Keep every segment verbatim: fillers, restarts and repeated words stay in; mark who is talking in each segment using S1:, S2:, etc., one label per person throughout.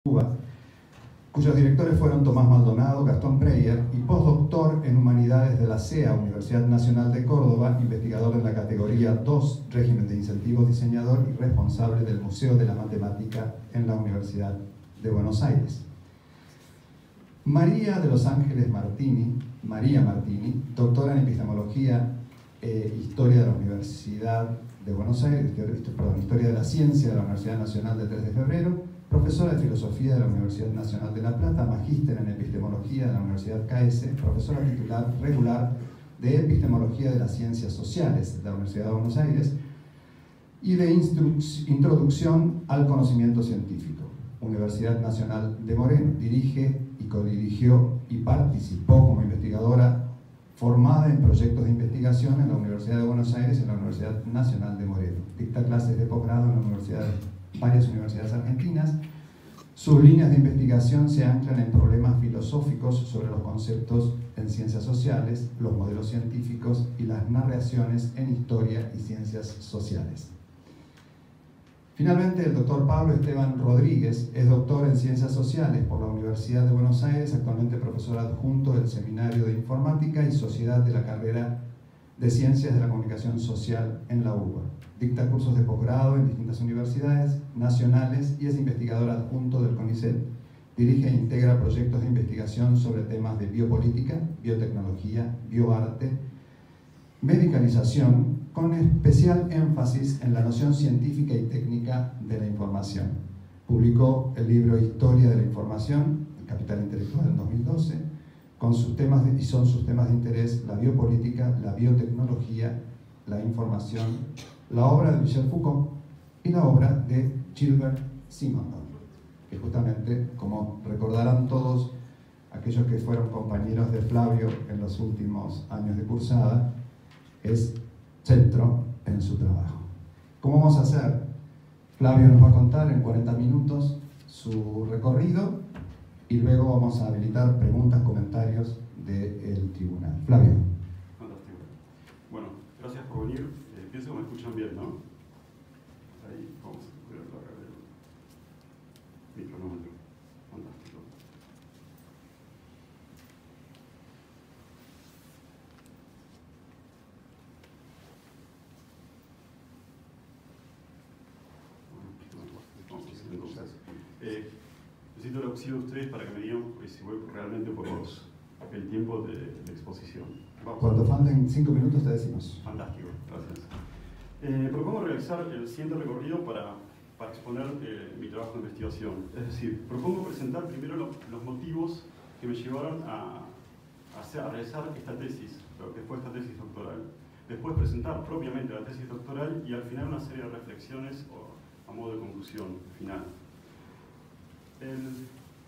S1: Cuba, cuyos directores fueron Tomás Maldonado, Gastón Breyer y postdoctor en Humanidades de la C E A, Universidad Nacional de Córdoba, investigador en la categoría dos, Régimen de Incentivos, diseñador y responsable del Museo de la Matemática en la Universidad de Buenos Aires. María de los Ángeles Martini, María Martini, doctora en Epistemología e Historia de la Universidad de Buenos Aires, perdón, Historia de la Ciencia de la Universidad Nacional del tres de febrero, profesora de Filosofía de la Universidad Nacional de La Plata, magíster en Epistemología de la Universidad K S, profesora titular regular de Epistemología de las Ciencias Sociales de la Universidad de Buenos Aires y de Introducción al Conocimiento Científico, Universidad Nacional de Moreno. Dirige y codirigió y participó como investigadora formada en proyectos de investigación en la Universidad de Buenos Aires y en la Universidad Nacional de Moreno. Dicta clases de posgrado en la universidad varias universidades argentinas. Sus líneas de investigación se anclan en problemas filosóficos sobre los conceptos en ciencias sociales, los modelos científicos y las narraciones en historia y ciencias sociales. Finalmente, el doctor Pablo Esteban Rodríguez es doctor en Ciencias Sociales por la Universidad de Buenos Aires, actualmente profesor adjunto del Seminario de Informática y Sociedad de la carrera de Ciencias de la Comunicación Social en la U B A. Dicta cursos de posgrado en distintas universidades nacionales y es investigador adjunto del CONICET. Dirige e integra proyectos de investigación sobre temas de biopolítica, biotecnología, bioarte, medicalización, con especial énfasis en la noción científica y técnica de la información. Publicó el libro Historia de la Información, El Capital Intelectual, en dos mil doce, con sus temas de, y son sus temas de interés la biopolítica, la biotecnología, la información, la obra de Michel Foucault y la obra de Gilbert Simondon, que justamente, como recordarán todos aquellos que fueron compañeros de Flavio en los últimos años de cursada, es centro en su trabajo. ¿Cómo vamos a hacer? Flavio nos va a contar en cuarenta minutos su recorrido y luego vamos a habilitar preguntas, comentarios del tribunal. Flavio.
S2: Fantástico. Bueno, gracias por venir. Eh, pienso que me escuchan bien, ¿no? Ahí vamos a ver la cara del micrófono. Fantástico. Entonces, eh, necesito el auxilio de ustedes para que me digan pues, si voy realmente por los, el tiempo de, de exposición. Vamos.
S1: Cuando falten cinco minutos te decimos.
S2: Fantástico, gracias. Eh, propongo realizar el siguiente recorrido para, para exponer eh, mi trabajo de investigación. Es decir, propongo presentar primero lo, los motivos que me llevaron a, a, hacer, a realizar esta tesis, lo que fue esta tesis doctoral. Después presentar propiamente la tesis doctoral y al final una serie de reflexiones o, a modo de conclusión final. El...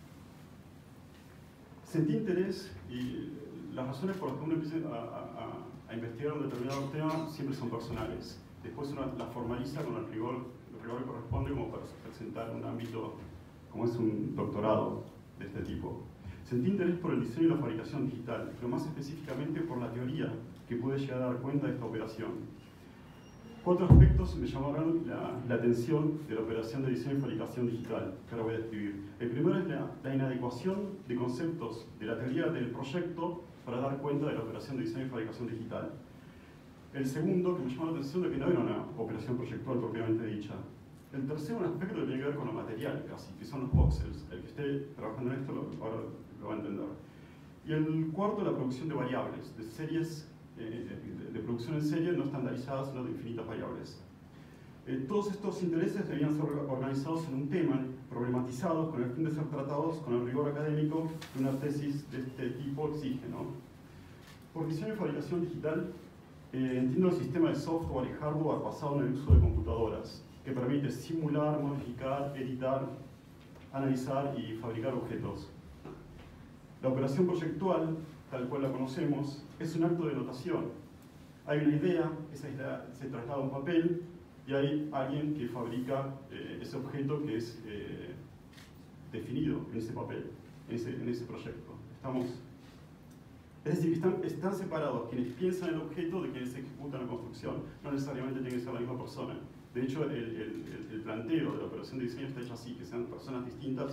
S2: Sentí interés y las razones por las que uno empieza a, a, a investigar un determinado tema siempre son personales. Después uno las formaliza con el rigor, el rigor que corresponde como para presentar un ámbito como es un doctorado de este tipo. Sentí interés por el diseño y la fabricación digital, pero más específicamente por la teoría que puede llegar a dar cuenta de esta operación. Cuatro aspectos me llamaron la, la atención de la operación de diseño y fabricación digital, que ahora voy a describir. El primero es la, la inadecuación de conceptos de la teoría del proyecto para dar cuenta de la operación de diseño y fabricación digital. El segundo, que me llamó la atención, de que no era una operación proyectual propiamente dicha. El tercero, un aspecto que tiene que ver con lo material, casi, que son los voxels. El que esté trabajando en esto lo, ahora lo va a entender. Y el cuarto, la producción de variables, de series eh, de, de producción en serie no estandarizadas, sino de infinitas variables. Eh, todos estos intereses debían ser organizados en un tema, problematizados con el fin de ser tratados con el rigor académico que una tesis de este tipo exige, ¿no? Por diseño y fabricación digital, eh, entiendo el sistema de software y hardware basado en el uso de computadoras, que permite simular, modificar, editar, analizar y fabricar objetos. La operación proyectual, tal cual la conocemos, es un acto de notación. Hay una idea, esa idea se traslada a un papel, y hay alguien que fabrica eh, ese objeto que es eh, definido en ese papel, en ese, en ese proyecto. Estamos, es decir, están, están separados quienes piensan el objeto de quienes ejecutan la construcción. No necesariamente tiene que ser la misma persona. De hecho, el, el, el planteo de la operación de diseño está hecho así, que sean personas distintas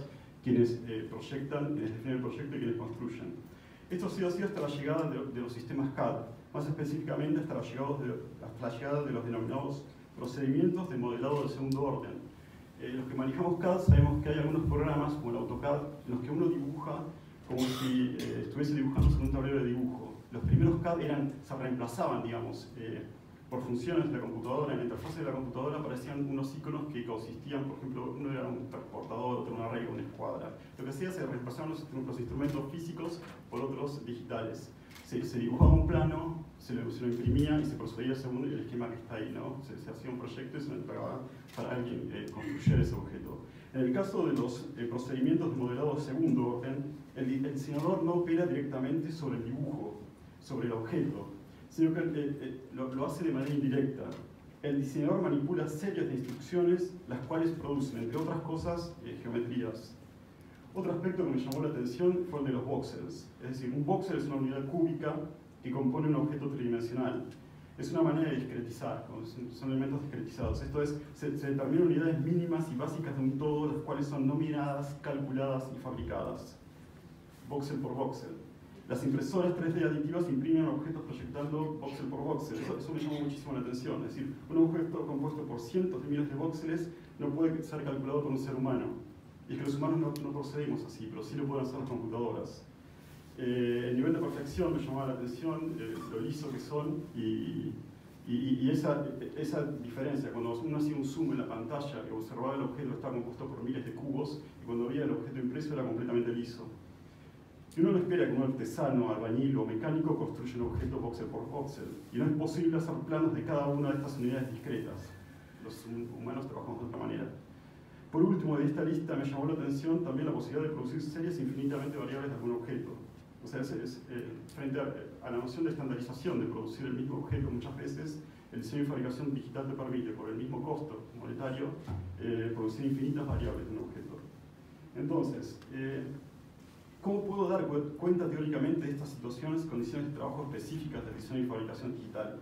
S2: quienes eh, proyectan, quienes definen el proyecto y quienes construyen. Esto ha sido así hasta la llegada de, de los sistemas C A D, más específicamente hasta la, llegada de, hasta la llegada de los denominados procedimientos de modelado de segundo orden. Eh, los que manejamos C A D sabemos que hay algunos programas, como el AutoCAD, en los que uno dibuja como si eh, estuviese dibujando sobre un tablero de dibujo. Los primeros C A D eran, se reemplazaban, digamos, eh, por funciones de la computadora. En la interfaz de la computadora aparecían unos iconos que consistían, por ejemplo, uno era un transportador, otro una regla, una escuadra. Lo que hacía se reemplazaban los, los instrumentos físicos por otros digitales. Se, se dibujaba un plano, se lo, se lo imprimía y se procedía según el esquema que está ahí, ¿no? Se, se hacía un proyecto y se lo entregaba para alguien eh, construyera ese objeto. En el caso de los eh, procedimientos de modelado de segundo orden, el, el diseñador no opera directamente sobre el dibujo, sobre el objeto, sino que eh, eh, lo, lo hace de manera indirecta. El diseñador manipula series de instrucciones, las cuales producen, entre otras cosas, eh, geometrías. Otro aspecto que me llamó la atención fue el de los voxels. Es decir, un voxel es una unidad cúbica que compone un objeto tridimensional. Es una manera de discretizar, son elementos discretizados. Esto es, se, se determinan unidades mínimas y básicas de un todo, las cuales son nominadas, calculadas y fabricadas. Voxel por voxel. Las impresoras tres D aditivas imprimen objetos proyectando voxel por voxel. Eso, eso me llamó muchísimo la atención. Es decir, un objeto compuesto por cientos de miles de voxeles no puede ser calculado por un ser humano. Y es que los humanos no, no procedemos así, pero sí lo pueden hacer las computadoras. Eh, el nivel de perfección me llamaba la atención, eh, lo liso que son, y, y, y esa, esa diferencia, cuando uno hacía un zoom en la pantalla, que observaba el objeto estaba compuesto por miles de cubos, y cuando veía el objeto impreso era completamente liso. Y uno no espera que un artesano, albañil o mecánico construya un objeto voxel por voxel, y no es posible hacer planos de cada una de estas unidades discretas. Los humanos trabajamos de otra manera. Por último, de esta lista me llamó la atención también la posibilidad de producir series infinitamente variables de algún objeto. O sea, es, es, eh, frente a, a la noción de estandarización, de producir el mismo objeto muchas veces, el diseño y fabricación digital te permite, por el mismo costo monetario, eh, producir infinitas variables de un objeto. Entonces, eh, ¿cómo puedo dar cuenta teóricamente de estas situaciones, condiciones de trabajo específicas del diseño y fabricación digital?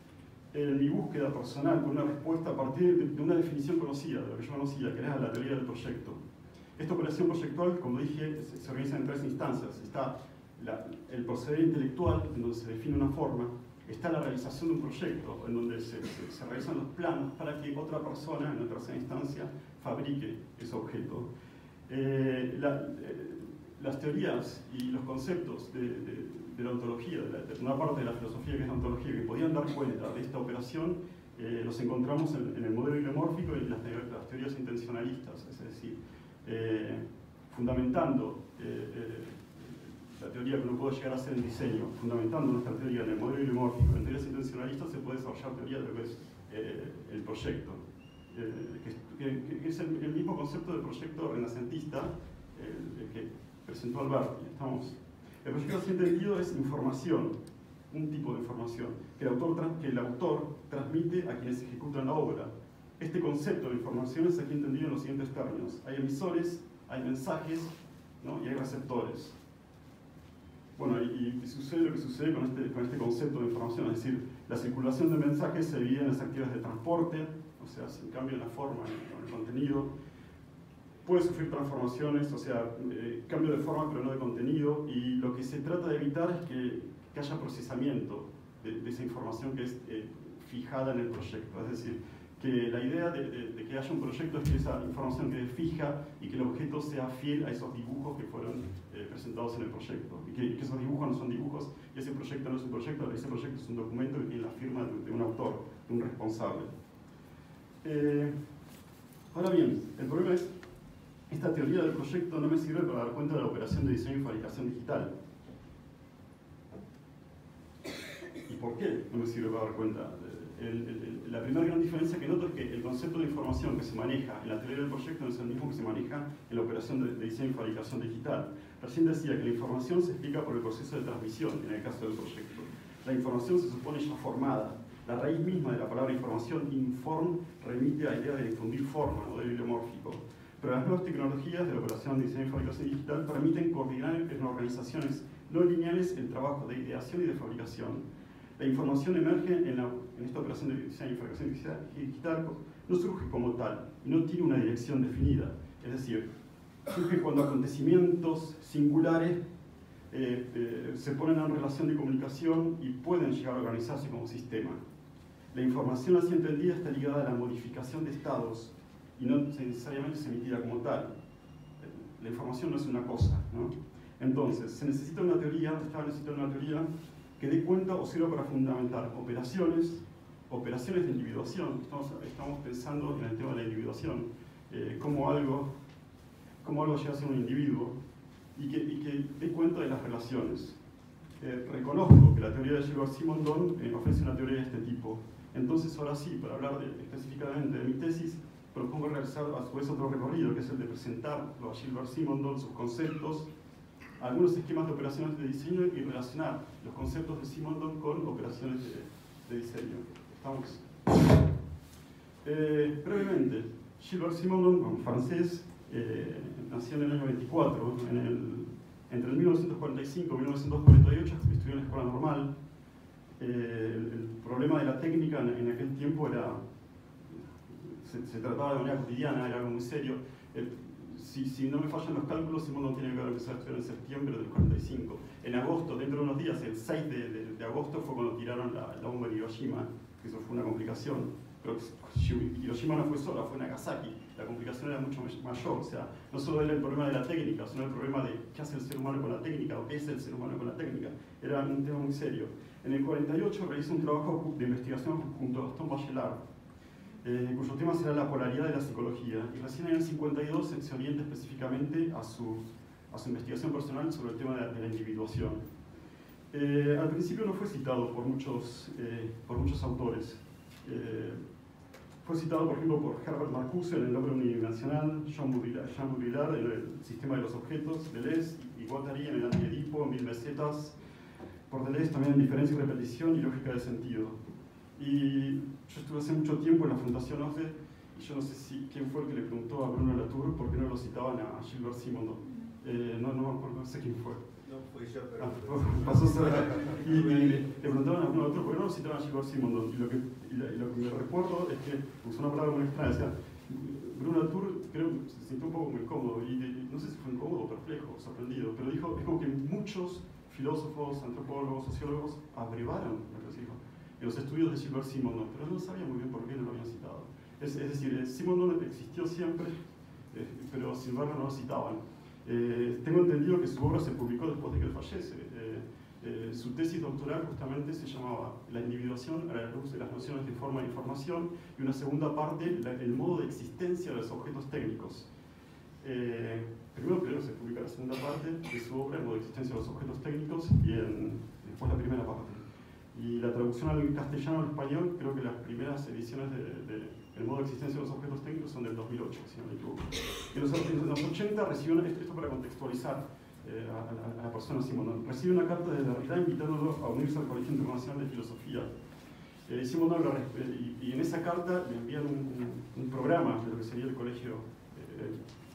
S2: En mi búsqueda personal, con una respuesta a partir de una definición conocida, de lo que yo conocía, que era la teoría del proyecto. Esta operación proyectual, como dije, se organiza en tres instancias. Está la, el proceder intelectual, en donde se define una forma. Está la realización de un proyecto, en donde se, se, se realizan los planos para que otra persona, en la tercera instancia, fabrique ese objeto. Eh, la, eh, las teorías y los conceptos de, de, de la ontología, de, la, de una parte de la filosofía que es la ontología, que podían dar cuenta de esta operación, eh, los encontramos en, en el modelo hidromórfico y en las, las teorías intencionalistas, es decir, eh, fundamentando eh, eh, la teoría que uno puede llegar a hacer en diseño, fundamentando nuestra teoría en el modelo hidromórfico, en teorías intencionalistas se puede desarrollar teoría de lo que es eh, el proyecto, eh, que, que, que es el, el mismo concepto del proyecto renacentista eh, que presentó Alberti. Estamos, el proyecto así entendido es información, un tipo de información, que el, autor, que el autor transmite a quienes ejecutan la obra. Este concepto de información es aquí entendido en los siguientes términos. Hay emisores, hay mensajes, ¿no? Y hay receptores. Bueno, y, y sucede lo que sucede con este, con este concepto de información, es decir, la circulación de mensajes se divide en las actividades de transporte, o sea, sin cambio en la forma, en el contenido. Puede sufrir transformaciones, o sea, eh, cambio de forma pero no de contenido, y lo que se trata de evitar es que, que haya procesamiento de, de esa información que es eh, fijada en el proyecto. Es decir, que la idea de, de, de que haya un proyecto es que esa información quede fija y que el objeto sea fiel a esos dibujos que fueron eh, presentados en el proyecto. Y que, que esos dibujos no son dibujos y ese proyecto no es un proyecto, ese proyecto es un documento que tiene la firma de, de un autor, de un responsable. Eh, ahora bien, el problema es esta teoría del proyecto no me sirve para dar cuenta de la operación de diseño y fabricación digital. ¿Y por qué no me sirve para dar cuenta? El, el, el, la primera gran diferencia que noto es que el concepto de información que se maneja en la teoría del proyecto no es el mismo que se maneja en la operación de, de diseño y fabricación digital. Recién decía que la información se explica por el proceso de transmisión en el caso del proyecto. La información se supone ya formada. La raíz misma de la palabra información, inform, remite a la idea de difundir forma, ¿no? De bibliomórfico. Pero las nuevas tecnologías de la operación de diseño y fabricación digital permiten coordinar en organizaciones no lineales el trabajo de ideación y de fabricación. La información emerge en, la, en esta operación de diseño y fabricación digital, no surge como tal y no tiene una dirección definida. Es decir, surge cuando acontecimientos singulares eh, eh, se ponen en relación de comunicación y pueden llegar a organizarse como sistema. La información así entendida está ligada a la modificación de estados y no necesariamente se emitida como tal. La información no es una cosa, ¿no? Entonces, se necesita una teoría, se necesita una teoría que dé cuenta o sirva para fundamentar operaciones, operaciones de individuación. Estamos, estamos pensando en el tema de la individuación, eh, como algo, como algo llega a ser un individuo y que, y que dé cuenta de las relaciones. Eh, reconozco que la teoría de Gilbert Simondon eh, ofrece una teoría de este tipo. Entonces, ahora sí, para hablar de, específicamente de mi tesis, propongo realizar a su vez otro recorrido, que es el de presentarlo a Gilbert Simondon, sus conceptos, algunos esquemas de operaciones de diseño y relacionar los conceptos de Simondon con operaciones de, de diseño. ¿Estamos? Eh, brevemente, Gilbert Simondon, un francés, eh, nació en el año veinticuatro, en el, entre el mil novecientos cuarenta y cinco y mil novecientos cuarenta y ocho estudió en la escuela normal. Eh, el, el problema de la técnica en, en aquel tiempo era, se, se trataba de manera cotidiana, era algo muy serio. El, si, si no me fallan los cálculos, Simondon tiene que haber empezado a estudiar en septiembre del cuarenta y cinco. En agosto, dentro de unos días, el seis de, de, de agosto fue cuando tiraron la, la bomba en Hiroshima, que eso fue una complicación. Pero Hiroshima no fue sola, fue Nagasaki. La complicación era mucho mayor, o sea, no solo era el problema de la técnica, sino el problema de qué hace el ser humano con la técnica o qué es el ser humano con la técnica. Era un tema muy serio. En el cuarenta y ocho realizó un trabajo de investigación junto a Gastón Bachelard, eh, cuyo tema será la polaridad de la psicología, y recién en el cincuenta y dos se orienta específicamente a su, a su investigación personal sobre el tema de la, de la individuación. Eh, al principio no fue citado por muchos, eh, por muchos autores. Eh, Fue citado, por ejemplo, por Herbert Marcuse en El hombre unidimensional, Jean Baudrillard en El sistema de los objetos, Deleuze y Guattari en El antiedipo, Mil mesetas, por Deleuze también en Diferencia y repetición y Lógica de sentido. Y yo estuve hace mucho tiempo en la Fundación O C D E y yo no sé si quién fue el que le preguntó a Bruno Latour por qué no lo citaban a Gilbert Simondon. Eh, no, no me acuerdo, no sé quién fue.
S3: No fui yo, pero...
S2: Ah, pasó y, y le preguntaban a Bruno Latour por qué no lo citaban a Gilbert Simondon. Y lo que, y la, y lo que me recuerdo es que usó una palabra muy extraña. O sea, Bruno Latour creo que se sintió un poco muy cómodo y, y no sé si fue incómodo, perplejo, sorprendido, pero dijo, dijo que muchos filósofos, antropólogos, sociólogos abrevaron lo que se dijo en los estudios de Gilbert Simondon, pero no sabía muy bien por qué no lo habían citado. Es, es decir, Simondon existió siempre, eh, pero sin embargo no lo citaban. Eh, tengo entendido que su obra se publicó después de que él fallece. Eh, eh, su tesis doctoral justamente se llamaba La individuación a la luz de las nociones de forma e información, y una segunda parte, la, el modo de existencia de los objetos técnicos. Eh, primero, primero se publica la segunda parte de su obra, El modo de existencia de los objetos técnicos, y en, después la primera parte. Y la traducción al castellano al español, creo que las primeras ediciones de, de El modo de existencia de los objetos técnicos son del dos mil ocho, si no me equivoco. En los, en los ochenta recibió, una, esto para contextualizar eh, a, a, a la persona Simondon, recibe una carta de Derrida invitándolo a unirse al Colegio Internacional de Filosofía. Eh, Simondon lo, y, y en esa carta le envían un, un, un programa de lo que sería el Colegio, eh,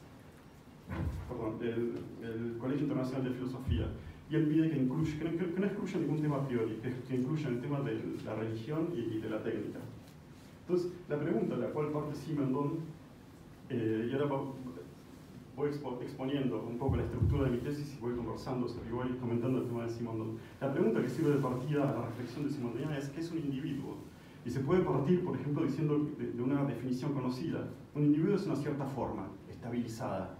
S2: perdón, el, el Colegio Internacional de Filosofía. Y él pide que, incluya, que, que, que no excluya ningún tema a priori, que, que incluya el tema de la religión y, y de la técnica. Entonces, la pregunta a la cual parte Simondon, eh, y ahora voy expo, exponiendo un poco la estructura de mi tesis y voy conversando sobre, voy comentando el tema de Simondon. La pregunta que sirve de partida a la reflexión de Simondoniana es ¿qué es un individuo? Y se puede partir, por ejemplo, diciendo de, de una definición conocida. Un individuo es una cierta forma, estabilizada.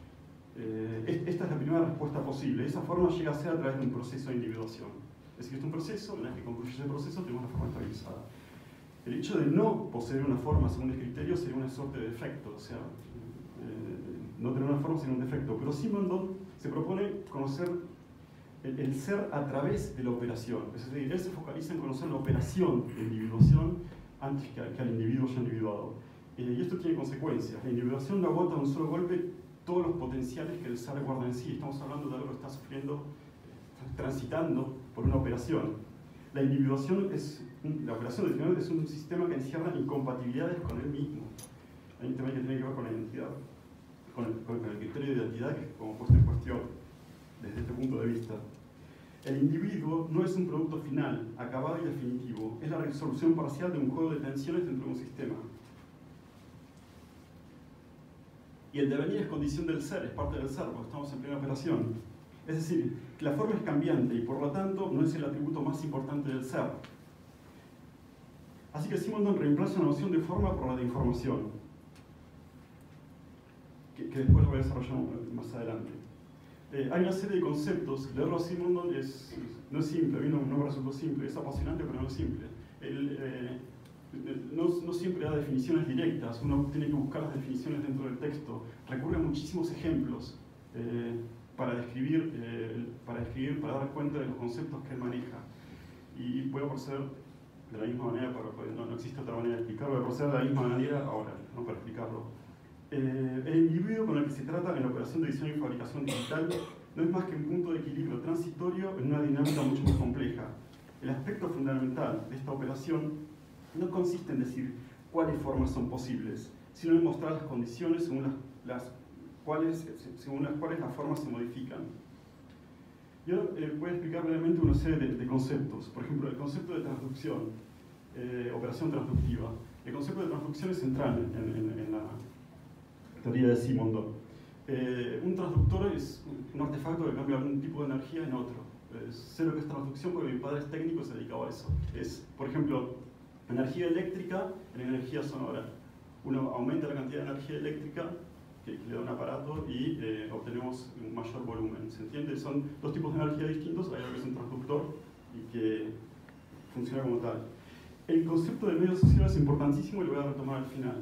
S2: Eh, esta es la primera respuesta posible. Esa forma llega a ser a través de un proceso de individuación. Es decir, es un proceso, en el que concluye ese proceso tenemos una forma estabilizada. El hecho de no poseer una forma según el criterio sería una suerte de defecto, o sea, eh, no tener una forma sería un defecto. Pero Simondon se propone conocer el, el ser a través de la operación. Es decir, él se focaliza en conocer la operación de individuación antes que, que al individuo ya individuado. Eh, y esto tiene consecuencias. La individuación no agota de un solo golpe todos los potenciales que el ser guarda en sí. Estamos hablando de algo que está sufriendo, transitando por una operación. La individuación es, la operación de es un sistema que encierra incompatibilidades con él mismo. Hay un tema que tiene que ver con la identidad, con el, con el criterio de identidad que es como puesto en cuestión desde este punto de vista. El individuo no es un producto final, acabado y definitivo, es la resolución parcial de un juego de tensiones dentro de un sistema. Y el devenir es condición del ser, es parte del ser, porque estamos en plena operación. Es decir, que la forma es cambiante y por lo tanto no es el atributo más importante del ser. Así que Simondon reemplaza la noción de forma por la de información, que, que después lo voy a desarrollar más adelante. Eh, hay una serie de conceptos, leerlo a Simondon es, no es simple, a mí no, no me resultó simple, es apasionante pero no es simple. El, eh, no, no siempre da definiciones directas, uno tiene que buscar las definiciones dentro del texto, recurre a muchísimos ejemplos eh, para, describir, eh, para describir, para dar cuenta de los conceptos que él maneja. Y voy a proceder de la misma manera, para, no, no existe otra manera de explicarlo, voy a proceder de la misma manera ahora, ¿no? Para explicarlo. Eh, el individuo con el que se trata en la operación de diseño y fabricación digital no es más que un punto de equilibrio transitorio en una dinámica mucho más compleja. El aspecto fundamental de esta operación no consiste en decir cuáles formas son posibles, sino en mostrar las condiciones según las, las, cuales, según las cuales las formas se modifican. Yo eh, voy a explicar brevemente una serie de, de conceptos. Por ejemplo, el concepto de transducción, eh, operación transductiva. El concepto de transducción es central en, en, en la teoría de Simondon. Eh, un transductor es un artefacto que cambia algún tipo de energía en otro. Eh, sé lo que es transducción porque mi padre es técnico y se dedicaba a eso. Es, por ejemplo, energía eléctrica en energía sonora. Uno aumenta la cantidad de energía eléctrica que, que le da un aparato y eh, obtenemos un mayor volumen. ¿Se entiende? Son dos tipos de energía distintos. Hay algo que es un transductor y que funciona como tal. El concepto de medio social es importantísimo y lo voy a retomar al final.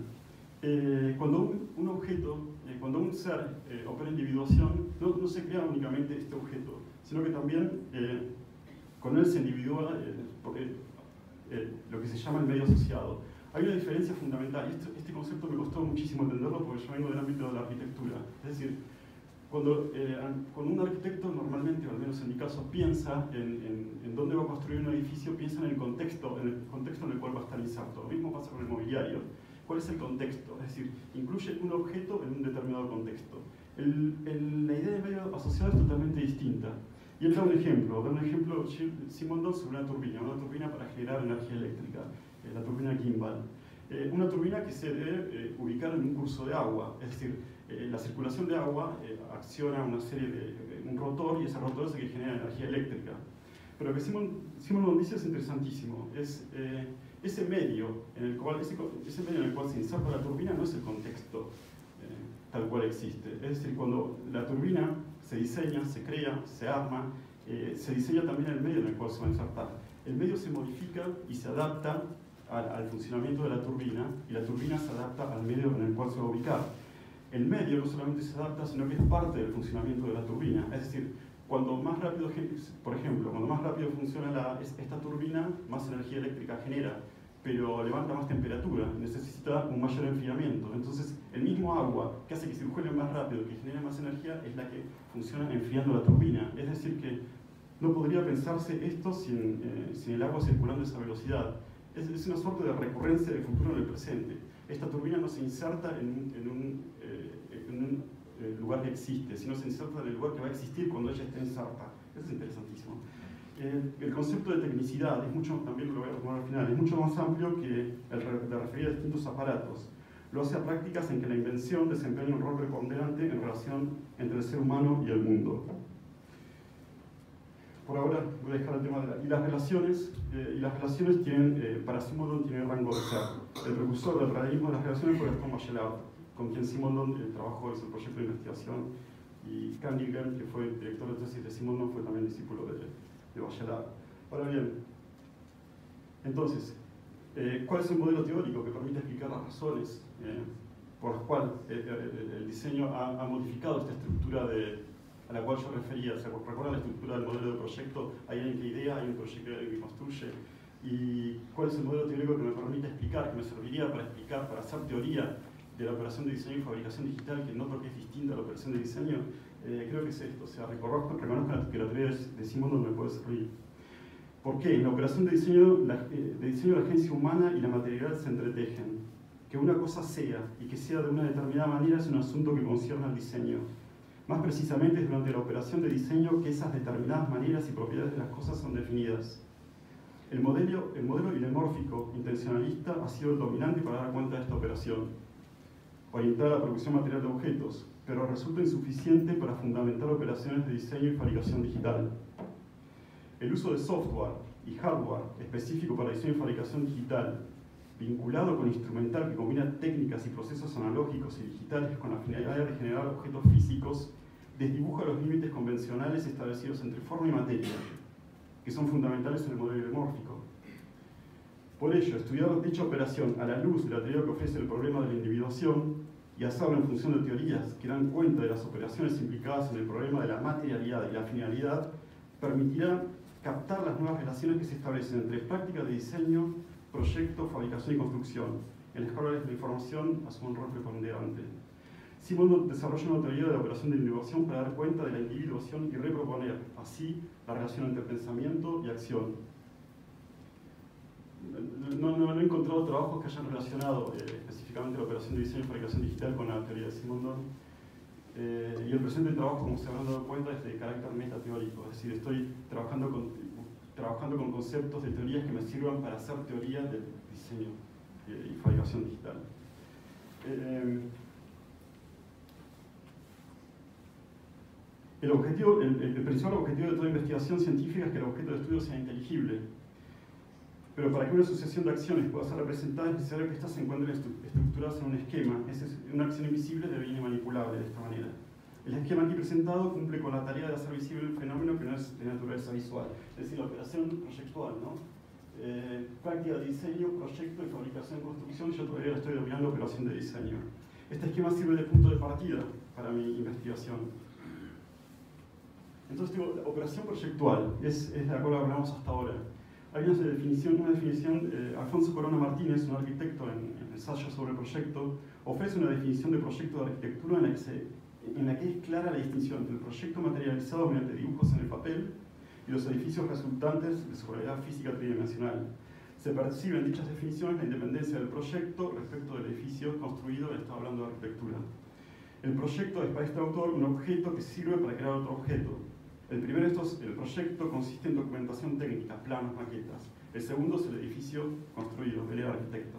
S2: Eh, cuando un, un objeto, eh, cuando un ser eh, opera individuación, no, no se crea únicamente este objeto, sino que también eh, con él se individúa eh, porque, eh, lo que se llama el medio asociado. Hay una diferencia fundamental, y este, este concepto me costó muchísimo entenderlo porque yo vengo del ámbito de la arquitectura. Es decir, cuando, eh, cuando un arquitecto normalmente, o al menos en mi caso, piensa en, en, en dónde va a construir un edificio, piensa en el contexto, en el contexto en el cual va a estar inserto. Lo mismo pasa con el mobiliario. ¿Cuál es el contexto? Es decir, incluye un objeto en un determinado contexto. El, el, la idea de medio asociado es totalmente distinta. Y él da un ejemplo, da un ejemplo, Simondon, sobre una turbina, una turbina para generar energía eléctrica, eh, la turbina Kimball. Eh, una turbina que se debe eh, ubicar en un curso de agua, es decir, eh, la circulación de agua eh, acciona una serie de, eh, un rotor y ese rotor es el que genera energía eléctrica. Pero lo que Simondon dice es interesantísimo, es eh, ese medio en el cual, ese, ese medio en el cual se inserta la turbina no es el contexto eh, tal cual existe. Es decir, cuando la turbina se diseña, se crea, se arma, eh, se diseña también el medio en el cual se va a insertar. El medio se modifica y se adapta al, al funcionamiento de la turbina y la turbina se adapta al medio en el cual se va a ubicar. El medio no solamente se adapta, sino que es parte del funcionamiento de la turbina. Es decir, cuando más rápido, por ejemplo, cuando más rápido funciona la, esta turbina, más energía eléctrica genera, pero levanta más temperatura, necesita un mayor enfriamiento. Entonces, el mismo agua que hace que circule más rápido, que genere más energía, es la que funciona enfriando la turbina. Es decir, que no podría pensarse esto sin, eh, sin el agua circulando a esa velocidad. Es, es una suerte de recurrencia del futuro en el presente. Esta turbina no se inserta en, en un, eh, en un eh, lugar que existe, sino se inserta en el lugar que va a existir cuando ella esté inserta. Eso es interesantísimo. El, el concepto de tecnicidad es mucho, también lo voy a retomar al final, es mucho más amplio que el de referir a distintos aparatos. Lo hace a prácticas en que la invención desempeña un rol preponderante en relación entre el ser humano y el mundo. Por ahora voy a dejar el tema de la... Y las relaciones, eh, y las relaciones tienen, eh, para Simondon tienen rango de ser. El precursor del paradigma de las relaciones fue Gaston Bachelard, con quien Simondon eh, trabajó en su proyecto de investigación, y Cunningham, que fue director de tesis de Simondon, fue también discípulo de, de Bachelard. Ahora bien, entonces, eh, ¿cuál es el modelo teórico que permite explicar las razones eh, por las cuales eh, eh, el diseño ha, ha modificado esta estructura de, a la cual yo refería? ¿Se recuerda la estructura del modelo de proyecto? Hay alguien que idea, hay un proyecto que construye. ¿Y cuál es el modelo teórico que me permite explicar, que me serviría para explicar, para hacer teoría de la operación de diseño y fabricación digital, que noto que es distinta a la operación de diseño? Eh, creo que es esto, o sea, reconozco, reconozco que la teoría de Simondon me puede servir. ¿Por qué? En la operación de diseño, la, de diseño la agencia humana y la materialidad se entretejen. Que una cosa sea, y que sea de una determinada manera, es un asunto que concierne al diseño. Más precisamente es durante la operación de diseño que esas determinadas maneras y propiedades de las cosas son definidas. El modelo, el modelo ilemórfico intencionalista ha sido el dominante para dar cuenta de esta operación. orientada a la producción material de objetos, pero resulta insuficiente para fundamentar operaciones de diseño y fabricación digital. El uso de software y hardware específico para diseño y fabricación digital, vinculado con instrumental que combina técnicas y procesos analógicos y digitales con la finalidad de generar objetos físicos, desdibuja los límites convencionales establecidos entre forma y materia, que son fundamentales en el modelo isomórfico. Por ello, estudiar dicha operación a la luz de la teoría que ofrece el problema de la individuación y hacerlo en función de teorías que dan cuenta de las operaciones implicadas en el problema de la materialidad y la finalidad, permitirá captar las nuevas relaciones que se establecen entre práctica de diseño, proyecto, fabricación y construcción, en las cuales la información asume un rol preponderante. Simondon desarrolla una teoría de la operación de individuación para dar cuenta de la individuación y reproponer, así, la relación entre pensamiento y acción. No, no, no he encontrado trabajos que hayan relacionado eh, específicamente la operación de diseño y fabricación digital con la teoría de Simondon. Eh, y el presente trabajo, como se habrán dado cuenta, es de carácter metateórico, es decir, estoy trabajando con, trabajando con conceptos de teorías que me sirvan para hacer teoría del diseño eh, y fabricación digital. Eh, el, objetivo, el, el principal objetivo de toda investigación científica es que el objeto de estudio sea inteligible. Pero para que una sucesión de acciones pueda ser representada es necesario que éstas se encuentren estructuradas en un esquema. Es una acción invisible deviene manipulable de esta manera. El esquema aquí presentado cumple con la tarea de hacer visible el fenómeno que no es de naturaleza visual, es decir, la operación proyectual, ¿no? Eh, práctica de diseño, proyecto y fabricación, construcción. Yo todavía estoy dominando operación de diseño. Este esquema sirve de punto de partida para mi investigación. Entonces, digo, la operación proyectual es, es la cual hablamos hasta ahora. Hay una definición, una definición eh, Alfonso Corona Martínez, un arquitecto en, en ensayo sobre el proyecto, ofrece una definición de proyecto de arquitectura en la, que se, en la que es clara la distinción entre el proyecto materializado mediante dibujos en el papel y los edificios resultantes de su realidad física tridimensional. Se percibe en dichas definiciones la independencia del proyecto respecto del edificio construido, él está hablando de arquitectura. El proyecto es para este autor un objeto que sirve para crear otro objeto. El primero de estos, el proyecto, consiste en documentación técnica, planos, maquetas. El segundo es el edificio construido, él era arquitecto.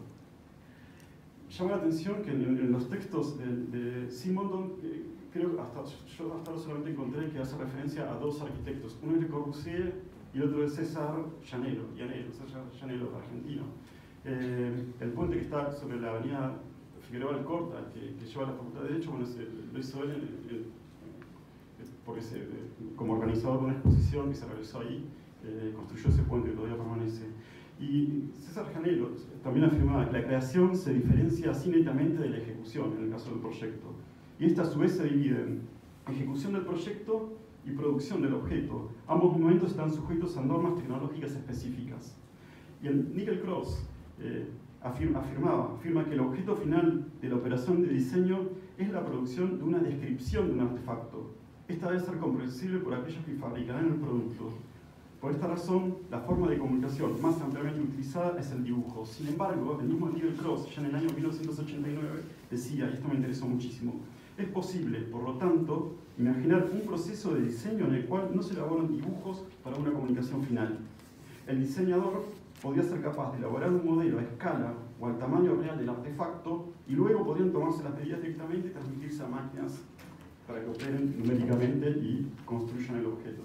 S2: Llama la atención que en, en los textos de, de Simondon, eh, creo que hasta, yo hasta ahora solamente encontré que hace referencia a dos arquitectos. Uno es de Corbusier y el otro es César Llanero, Llanero, César Llanero, argentino. Eh, el puente que está sobre la avenida Figueroa Alcorta, que, que lleva a la Facultad de Derecho, bueno, se, lo hizo él en, en, porque se, como organizador de una exposición que se realizó ahí, eh, construyó ese puente que todavía permanece. Y César Llanero también afirmaba que la creación se diferencia así netamente de la ejecución, en el caso del proyecto. Y esta a su vez se divide en ejecución del proyecto y producción del objeto. Ambos momentos están sujetos a normas tecnológicas específicas. Y el Nickel-Cross eh, afirma, afirmaba, afirma que el objeto final de la operación de diseño es la producción de una descripción de un artefacto. Esta debe ser comprensible por aquellos que fabricarán el producto. Por esta razón, la forma de comunicación más ampliamente utilizada es el dibujo. Sin embargo, el mismo Nickel-Cross, ya en el año mil novecientos ochenta y nueve, decía, y esto me interesó muchísimo, es posible, por lo tanto, imaginar un proceso de diseño en el cual no se elaboran dibujos para una comunicación final. El diseñador podría ser capaz de elaborar un modelo a escala o al tamaño real del artefacto y luego podrían tomarse las medidas directamente y transmitirse a máquinas para que operen numéricamente y construyan el objeto.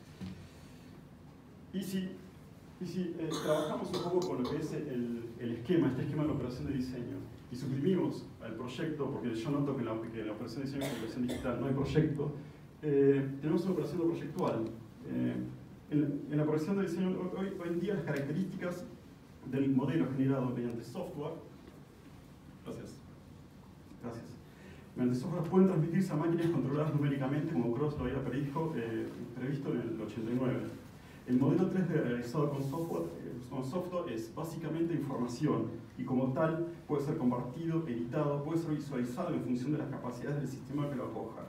S2: Y si, y si eh, trabajamos un poco con lo que es el, el esquema, este esquema de la operación de diseño, y suprimimos el proyecto, porque yo noto que en la, que en la operación de diseño y la operación digital no hay proyecto, eh, tenemos una operación no proyectual. Eh, en, en la operación de diseño, hoy, hoy en día las características del modelo generado mediante software, gracias, gracias, mediante software pueden transmitirse a máquinas controladas numéricamente, como Cross lo había predijo, eh, previsto en el ochenta y nueve. El modelo tres D realizado con software, eh, con software es básicamente información y como tal puede ser compartido, editado, puede ser visualizado en función de las capacidades del sistema que lo acoja.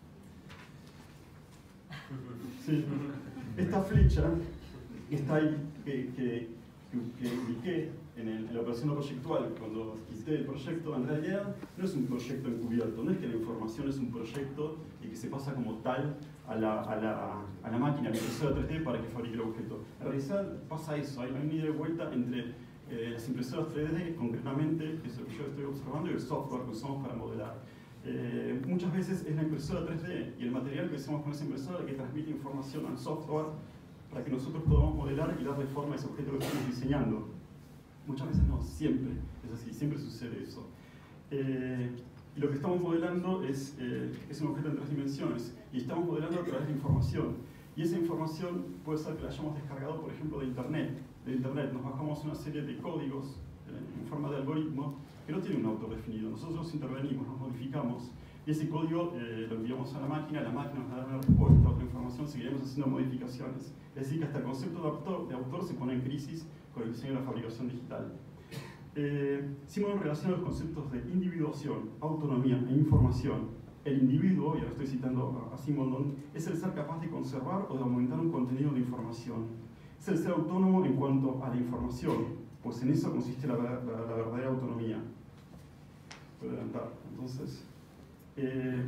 S2: Sí. Esta flecha que está ahí, que, que, que indiqué en, el, en la operación no proyectual, cuando quité el proyecto, en realidad no es un proyecto encubierto, no es que la información es un proyecto y que se pasa como tal a la, a la, a la máquina, a la impresora tres D para que fabrique el objeto. En realidad pasa eso, hay una ida y vuelta entre Eh, las impresoras tres D, concretamente, que es lo que yo estoy observando, y el software que usamos para modelar. Eh, muchas veces es la impresora tres D y el material que usamos con esa impresora el que transmite información al software para que nosotros podamos modelar y darle forma a ese objeto que estamos diseñando. Muchas veces no, siempre es así, siempre sucede eso. Eh, y lo que estamos modelando es, eh, es un objeto en tres dimensiones y estamos modelando a través de información. Y esa información puede ser que la hayamos descargado, por ejemplo, de Internet. De Internet nos bajamos una serie de códigos eh, en forma de algoritmo que no tiene un autor definido. Nosotros intervenimos, nos modificamos y ese código eh, lo enviamos a la máquina, la máquina nos da una respuesta, otra información, seguiremos haciendo modificaciones. Es decir, que hasta el concepto de autor, de autor se pone en crisis con el diseño de la fabricación digital. Eh, Simondon relaciona los conceptos de individuación, autonomía e información. El individuo, y ahora estoy citando a Simondon, es el ser capaz de conservar o de aumentar un contenido de información. Es el ser autónomo en cuanto a la información, pues en eso consiste la, la, la verdadera autonomía. Puedo adelantar. Entonces, eh,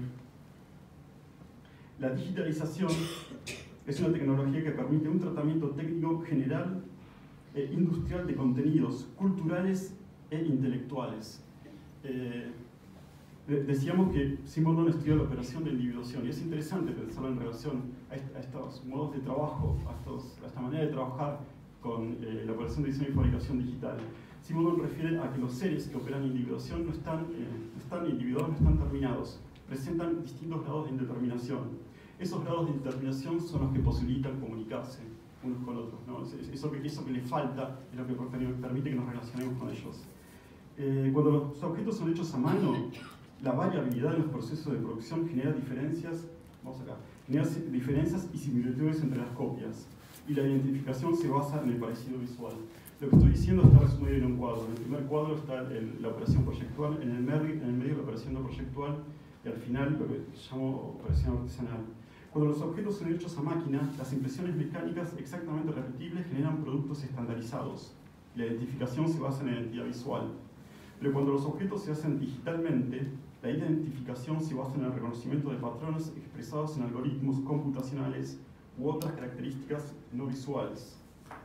S2: la digitalización es una tecnología que permite un tratamiento técnico general e industrial de contenidos culturales e intelectuales. Eh, decíamos que Simondon estudia la operación de individuación y es interesante pensarlo en relación a, est a estos modos de trabajo, a, estos, a esta manera de trabajar con eh, la operación de diseño y fabricación digital. Simondon refiere a que los seres que operan individuación no están, eh, no están individuados, no están terminados, presentan distintos grados de indeterminación. Esos grados de indeterminación son los que posibilitan comunicarse unos con otros, ¿no? Eso que, eso que le falta es lo que permite que nos relacionemos con ellos. Eh, cuando los objetos son hechos a mano, la variabilidad en los procesos de producción genera diferencias, vamos acá, genera diferencias y similitudes entre las copias, y la identificación se basa en el parecido visual. Lo que estoy diciendo está resumido en un cuadro. En el primer cuadro está el, la operación proyectual, en el, medio, en el medio la operación no proyectual, y al final lo que llamo operación artesanal. Cuando los objetos son hechos a máquina, las impresiones mecánicas exactamente repetibles generan productos estandarizados. La identificación se basa en la identidad visual. Pero cuando los objetos se hacen digitalmente, la identificación se basa en el reconocimiento de patrones expresados en algoritmos computacionales u otras características no visuales.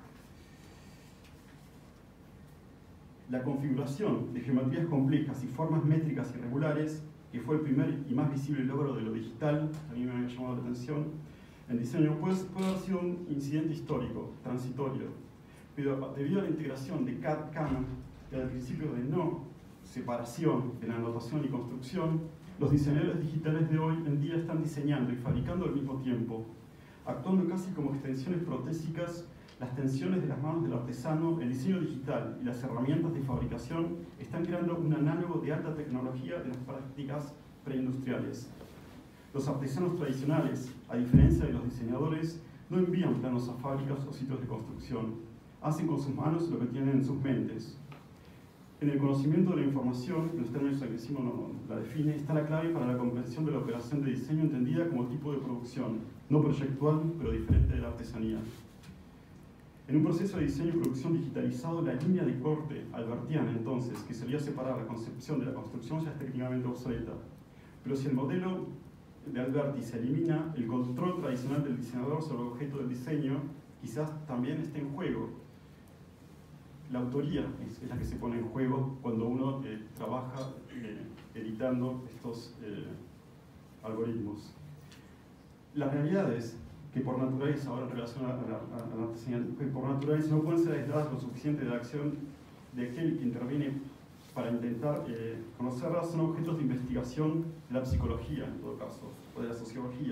S2: La configuración de geometrías complejas y formas métricas irregulares, que fue el primer y más visible logro de lo digital, a mí me ha llamado la atención, en diseño puede, puede haber sido un incidente histórico, transitorio, pero debido a la integración de C A D C A M y al principio de no separación de la anotación y construcción, los diseñadores digitales de hoy en día están diseñando y fabricando al mismo tiempo, actuando casi como extensiones protésicas. Las tensiones de las manos del artesano, el diseño digital y las herramientas de fabricación están creando un análogo de alta tecnología de las prácticas preindustriales. Los artesanos tradicionales, a diferencia de los diseñadores, no envían planos a fábricas o sitios de construcción. Hacen con sus manos lo que tienen en sus mentes. En el conocimiento de la información, en los términos en que Simondon la define, está la clave para la comprensión de la operación de diseño entendida como tipo de producción, no proyectual, pero diferente de la artesanía. En un proceso de diseño y producción digitalizado, la línea de corte albertiana, entonces, que solía separar la concepción de la construcción, ya es técnicamente obsoleta. Pero si el modelo de Alberti se elimina, el control tradicional del diseñador sobre el objeto del diseño quizás también esté en juego. La autoría es, es la que se pone en juego cuando uno eh, trabaja eh, editando estos eh, algoritmos. La realidad es que por naturaleza, ahora en relación a la, a, a la artesanía, que por naturaleza no pueden ser aisladas lo suficiente de la acción de aquel que interviene para intentar eh, conocerlas. Son objetos de investigación de la psicología, en todo caso, o de la sociología.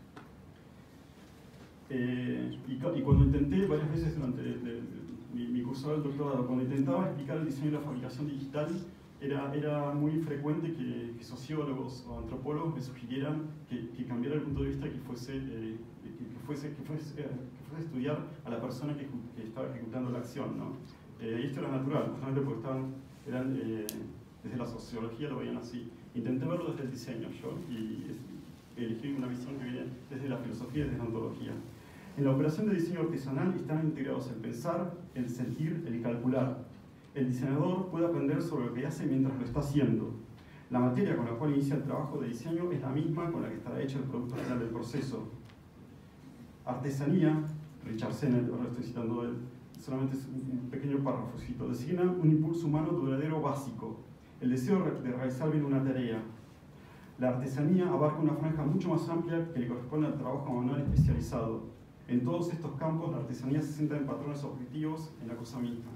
S2: Eh, y, y cuando intenté, varias veces durante de, de, de, mi, mi curso del doctorado, cuando intentaba explicar el diseño y la fabricación digital, Era, era muy frecuente que, que sociólogos o antropólogos me sugirieran que, que cambiara el punto de vista, que fuese, eh, que, que, fuese, que, fuese, eh, que fuese estudiar a la persona que, que estaba ejecutando la acción, ¿no? Eh, y esto era natural, justamente porque estaban, eran, eh, desde la sociología lo veían así. Intenté verlo desde el diseño yo y es, elegí una visión que viene desde la filosofía y desde la ontología. En la operación de diseño artesanal están integrados el pensar, el sentir, el calcular. El diseñador puede aprender sobre lo que hace mientras lo está haciendo. La materia con la cual inicia el trabajo de diseño es la misma con la que estará hecho el producto final del proceso. Artesanía, Richard Sennett, ahora estoy citando él, solamente es un pequeño párrafocito. Designa un impulso humano duradero básico, el deseo de realizar bien una tarea. La artesanía abarca una franja mucho más amplia que le corresponde al trabajo manual especializado. En todos estos campos, la artesanía se centra en patrones objetivos en la cosa misma.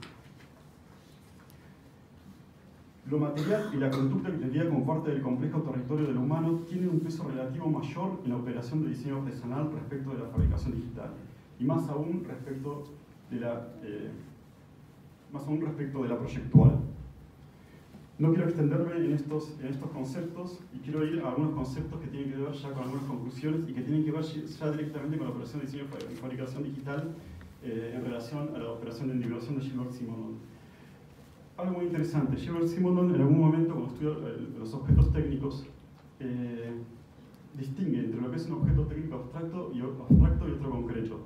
S2: Lo material y la conducta que entendida como parte del complejo territorio del humano tienen un peso relativo mayor en la operación de diseño artesanal respecto de la fabricación digital, y más aún respecto de la, eh, más aún respecto de la proyectual. No quiero extenderme en estos, en estos conceptos y quiero ir a algunos conceptos que tienen que ver ya con algunas conclusiones y que tienen que ver ya directamente con la operación de diseño y fabricación digital eh, en relación a la operación de individuación de Gilbert Simondon. Algo muy interesante, Gilbert Simondon en algún momento, cuando estudia los objetos técnicos, eh, distingue entre lo que es un objeto técnico abstracto y, abstracto y otro concreto.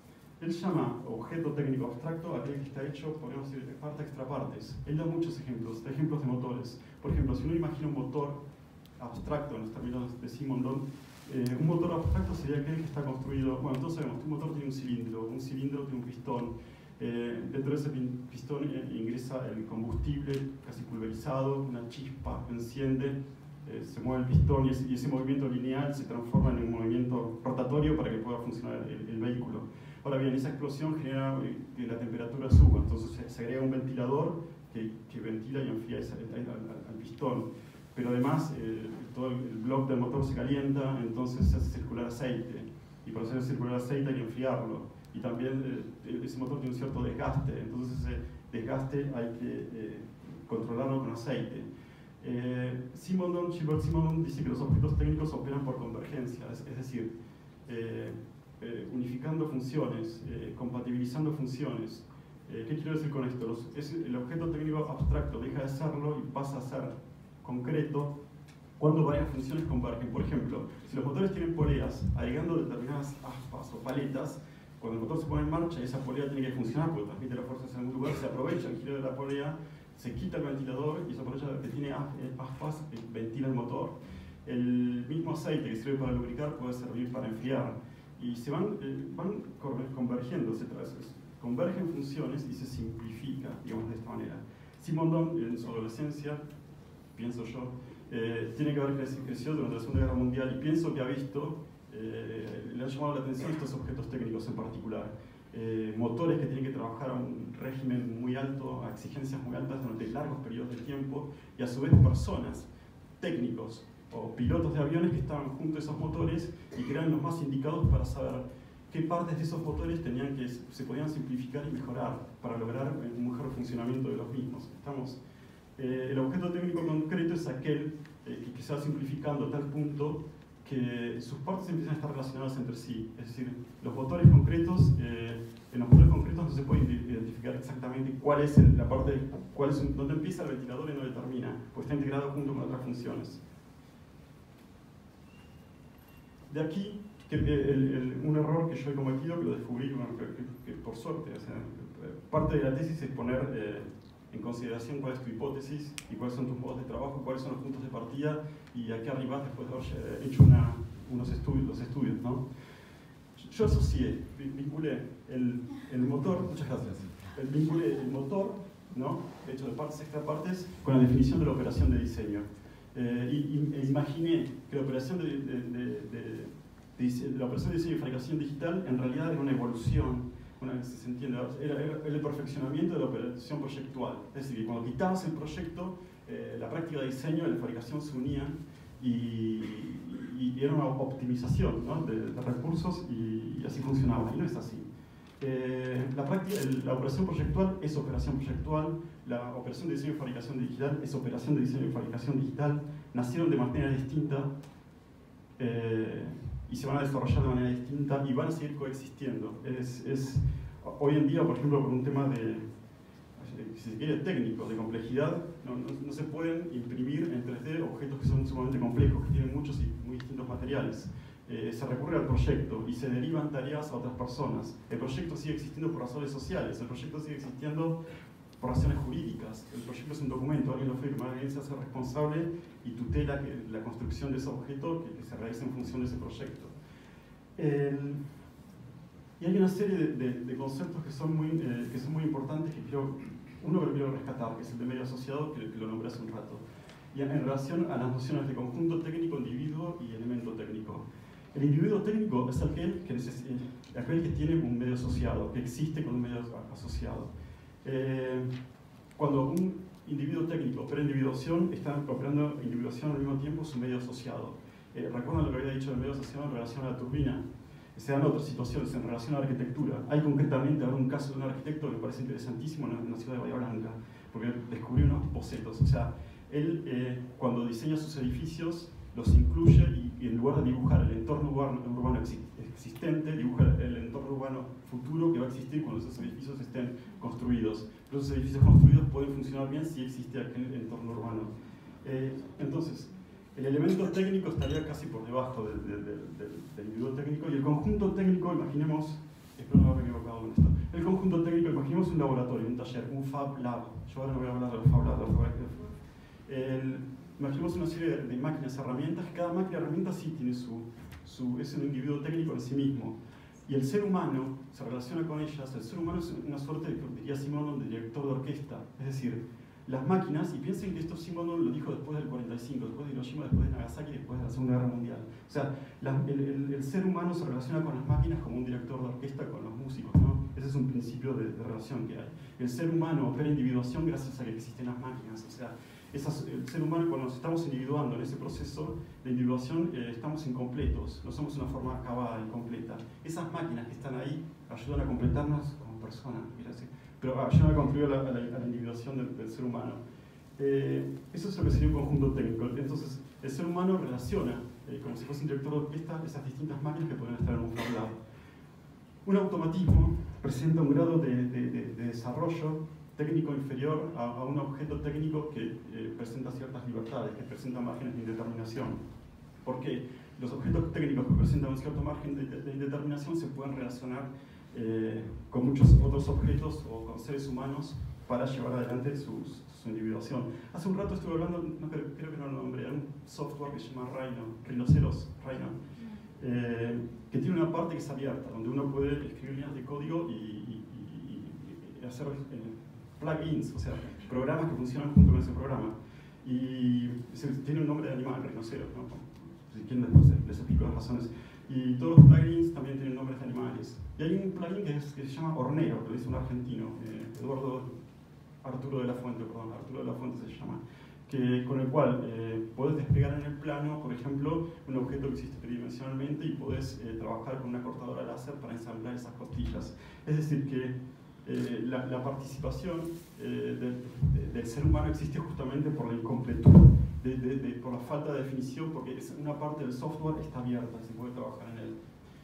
S2: Él llama objeto técnico abstracto aquel que está hecho, podemos decir, de parte extra partes. Él da muchos ejemplos, da ejemplos de motores. Por ejemplo, si uno imagina un motor abstracto en los términos de Simondon, eh, un motor abstracto sería aquel que está construido, bueno, todos sabemos que un motor tiene un cilindro, un cilindro tiene un pistón, eh, dentro de ese pistón eh, ingresa el combustible casi pulverizado, una chispa enciende, eh, se mueve el pistón y ese, y ese movimiento lineal se transforma en un movimiento rotatorio para que pueda funcionar el, el vehículo. Ahora bien, esa explosión genera que la temperatura suba, entonces se, se agrega un ventilador que, que ventila y enfría esa, al, al, al pistón. Pero además, eh, todo el, el bloque del motor se calienta, entonces se hace circular aceite. Y para hacer circular aceite hay que enfriarlo. Y también eh, ese motor tiene un cierto desgaste, entonces ese desgaste hay que eh, controlarlo con aceite. Eh, Simondon, Gilbert Simondon dice que los objetos técnicos operan por convergencia, es, es decir, eh, Eh, unificando funciones, eh, compatibilizando funciones. Eh, ¿Qué quiero decir con esto? Los, es, el objeto técnico abstracto deja de serlo y pasa a ser concreto cuando varias funciones convergen. Por ejemplo, si los motores tienen poleas, agregando determinadas aspas o paletas, cuando el motor se pone en marcha y esa polea tiene que funcionar porque transmite las fuerzas en algún lugar, se aprovecha el giro de la polea, se quita el ventilador y esa polea que tiene aspas ventila el motor. El mismo aceite que sirve para lubricar puede servir para enfriar. Y se van, eh, van convergiendo, se convergen funciones y se simplifica, digamos, de esta manera. Simondon, en su adolescencia, pienso yo, eh, tiene que haber crecido durante la Segunda Guerra Mundial y pienso que ha visto, eh, le han llamado la atención estos objetos técnicos en particular. Eh, motores que tienen que trabajar a un régimen muy alto, a exigencias muy altas durante largos periodos de tiempo, y a su vez personas, técnicos, o pilotos de aviones que estaban junto a esos motores y que eran los más indicados para saber qué partes de esos motores tenían que, se podían simplificar y mejorar para lograr un mejor funcionamiento de los mismos. Estamos, eh, el objeto técnico concreto es aquel eh, que, que se va simplificando a tal punto que sus partes empiezan a estar relacionadas entre sí. Es decir, los motores concretos, eh, en los motores concretos no se puede identificar exactamente cuál es el, la parte, cuál es, dónde empieza el ventilador y dónde termina, pues está integrado junto con otras funciones. De aquí, que el, el, un error que yo he cometido, que lo descubrí, bueno, que, que, que por suerte, o sea, parte de la tesis es poner eh, en consideración cuál es tu hipótesis y cuáles son tus modos de trabajo, cuáles son los puntos de partida, y a qué arribas después de haber hecho una, unos estudios, los estudios, ¿no? Yo asocié, vinculé el, el motor, muchas gracias, el, vinculé el motor, ¿no?, hecho de partes extra partes, con la definición de la operación de diseño. Eh, y, y, e imaginé que la operación de, de, de, de, de, de la operación de diseño y fabricación digital en realidad era una evolución, una vez se entiende, era, era el perfeccionamiento de la operación proyectual. Es decir, que cuando quitabas el proyecto, eh, la práctica de diseño y la fabricación se unían y, y, y era una optimización, ¿no?, de, de recursos y, y así funcionaba. Y no es así. Eh, la, práctica, el, la operación proyectual es operación proyectual, la operación de diseño y fabricación digital es operación de diseño y fabricación digital, nacieron de manera distinta eh, y se van a desarrollar de manera distinta y van a seguir coexistiendo. Es, es, hoy en día, por ejemplo, por un tema de, si se quiere, técnico, de complejidad, no, no, no se pueden imprimir en tres D objetos que son sumamente complejos, que tienen muchos y muy distintos materiales. Eh, se recurre al proyecto y se derivan tareas a otras personas. El proyecto sigue existiendo por razones sociales, el proyecto sigue existiendo por razones jurídicas. El proyecto es un documento, alguien lo firma, alguien se hace responsable y tutela que, la construcción de ese objeto que, que se realice en función de ese proyecto. El, Y hay una serie de, de, de conceptos que son, muy, eh, que son muy importantes, que quiero, uno que quiero rescatar, que es el de medio asociado, que, que lo nombré hace un rato, y en, en relación a las nociones de conjunto técnico, individuo y elemento técnico. El individuo técnico es aquel que, neces aquel que tiene un medio asociado, que existe con un medio asociado. Eh, cuando un individuo técnico opera individuación, está operando individuación al mismo tiempo su medio asociado. Eh, ¿Recuerdan lo que había dicho del medio asociado en relación a la turbina? Se dan otras situaciones en relación a la arquitectura. Hay concretamente ahora un caso de un arquitecto que me parece interesantísimo en la ciudad de Bahía Blanca, porque descubrió unos bocetos. O sea, él eh, cuando diseña sus edificios los incluye y, y en lugar de dibujar el entorno urbano, urbano existente, dibuja el entorno urbano futuro que va a existir cuando esos edificios estén construidos. Pero esos edificios construidos pueden funcionar bien si existe aquel entorno urbano. Eh, entonces, el elemento técnico estaría casi por debajo del, del, del, del individuo técnico, y el conjunto técnico, imaginemos, espero no haberme equivocado con esto, el conjunto técnico, imaginemos un laboratorio, un taller, un Fab Lab. Yo ahora no voy a hablar de los Fab Lab, el, imaginemos una serie de, de máquinas, herramientas, cada máquina herramienta sí tiene su, su, es un individuo técnico en sí mismo, y el ser humano se relaciona con ellas. El ser humano es una suerte, diría Simondon, de director de orquesta, es decir, las máquinas, y piensen que esto Simondon lo dijo después del cuarenta y cinco, después de Hiroshima, después de Nagasaki, después de la Segunda Guerra Mundial. O sea, la, el, el, el ser humano se relaciona con las máquinas como un director de orquesta con los músicos, ¿no? Ese es un principio de, de relación que hay. El ser humano opera individuación gracias a que existen las máquinas. O sea, esas, el ser humano, cuando nos estamos individuando en ese proceso de individuación, eh, estamos incompletos, no somos una forma acabada, incompleta. Esas máquinas que están ahí ayudan a completarnos como personas, pero ayudan a contribuir a la, a la, a la individuación del, del ser humano. Eh, eso es lo que sería un conjunto técnico. Entonces, el ser humano relaciona, eh, como si fuese un director de orquesta, esas distintas máquinas que pueden estar en un Fab Lab. Un automatismo presenta un grado de, de, de, de desarrollo técnico inferior a, a un objeto técnico que eh, presenta ciertas libertades, que presenta márgenes de indeterminación. Porque los objetos técnicos que presentan un cierto margen de, de, de indeterminación se pueden relacionar eh, con muchos otros objetos o con seres humanos para llevar adelante su, su individuación. Hace un rato estuve hablando, no, creo, creo que no lo nombré, un software que se llama Rhino, Rhinoceros, Rhino, eh, que tiene una parte que es abierta, donde uno puede escribir líneas de código y, y, y, y hacer eh, plugins, o sea, programas que funcionan junto con ese programa. Y se, tiene un nombre de animal, rinoceros, ¿no? Si quieren después les explico las razones. Y todos los plugins también tienen nombres de animales. Y hay un plugin que, es, que se llama Hornero, que lo dice un argentino, eh, Eduardo Arturo de la Fuente, perdón, Arturo de la Fuente se llama, que, con el cual eh, podés desplegar en el plano, por ejemplo, un objeto que existe tridimensionalmente y podés eh, trabajar con una cortadora láser para ensamblar esas costillas. Es decir, que eh, la, la participación eh, del, de, del ser humano existe justamente por la incompletud, de, de, de, por la falta de definición, porque es una parte del software está abierta y se puede trabajar en él.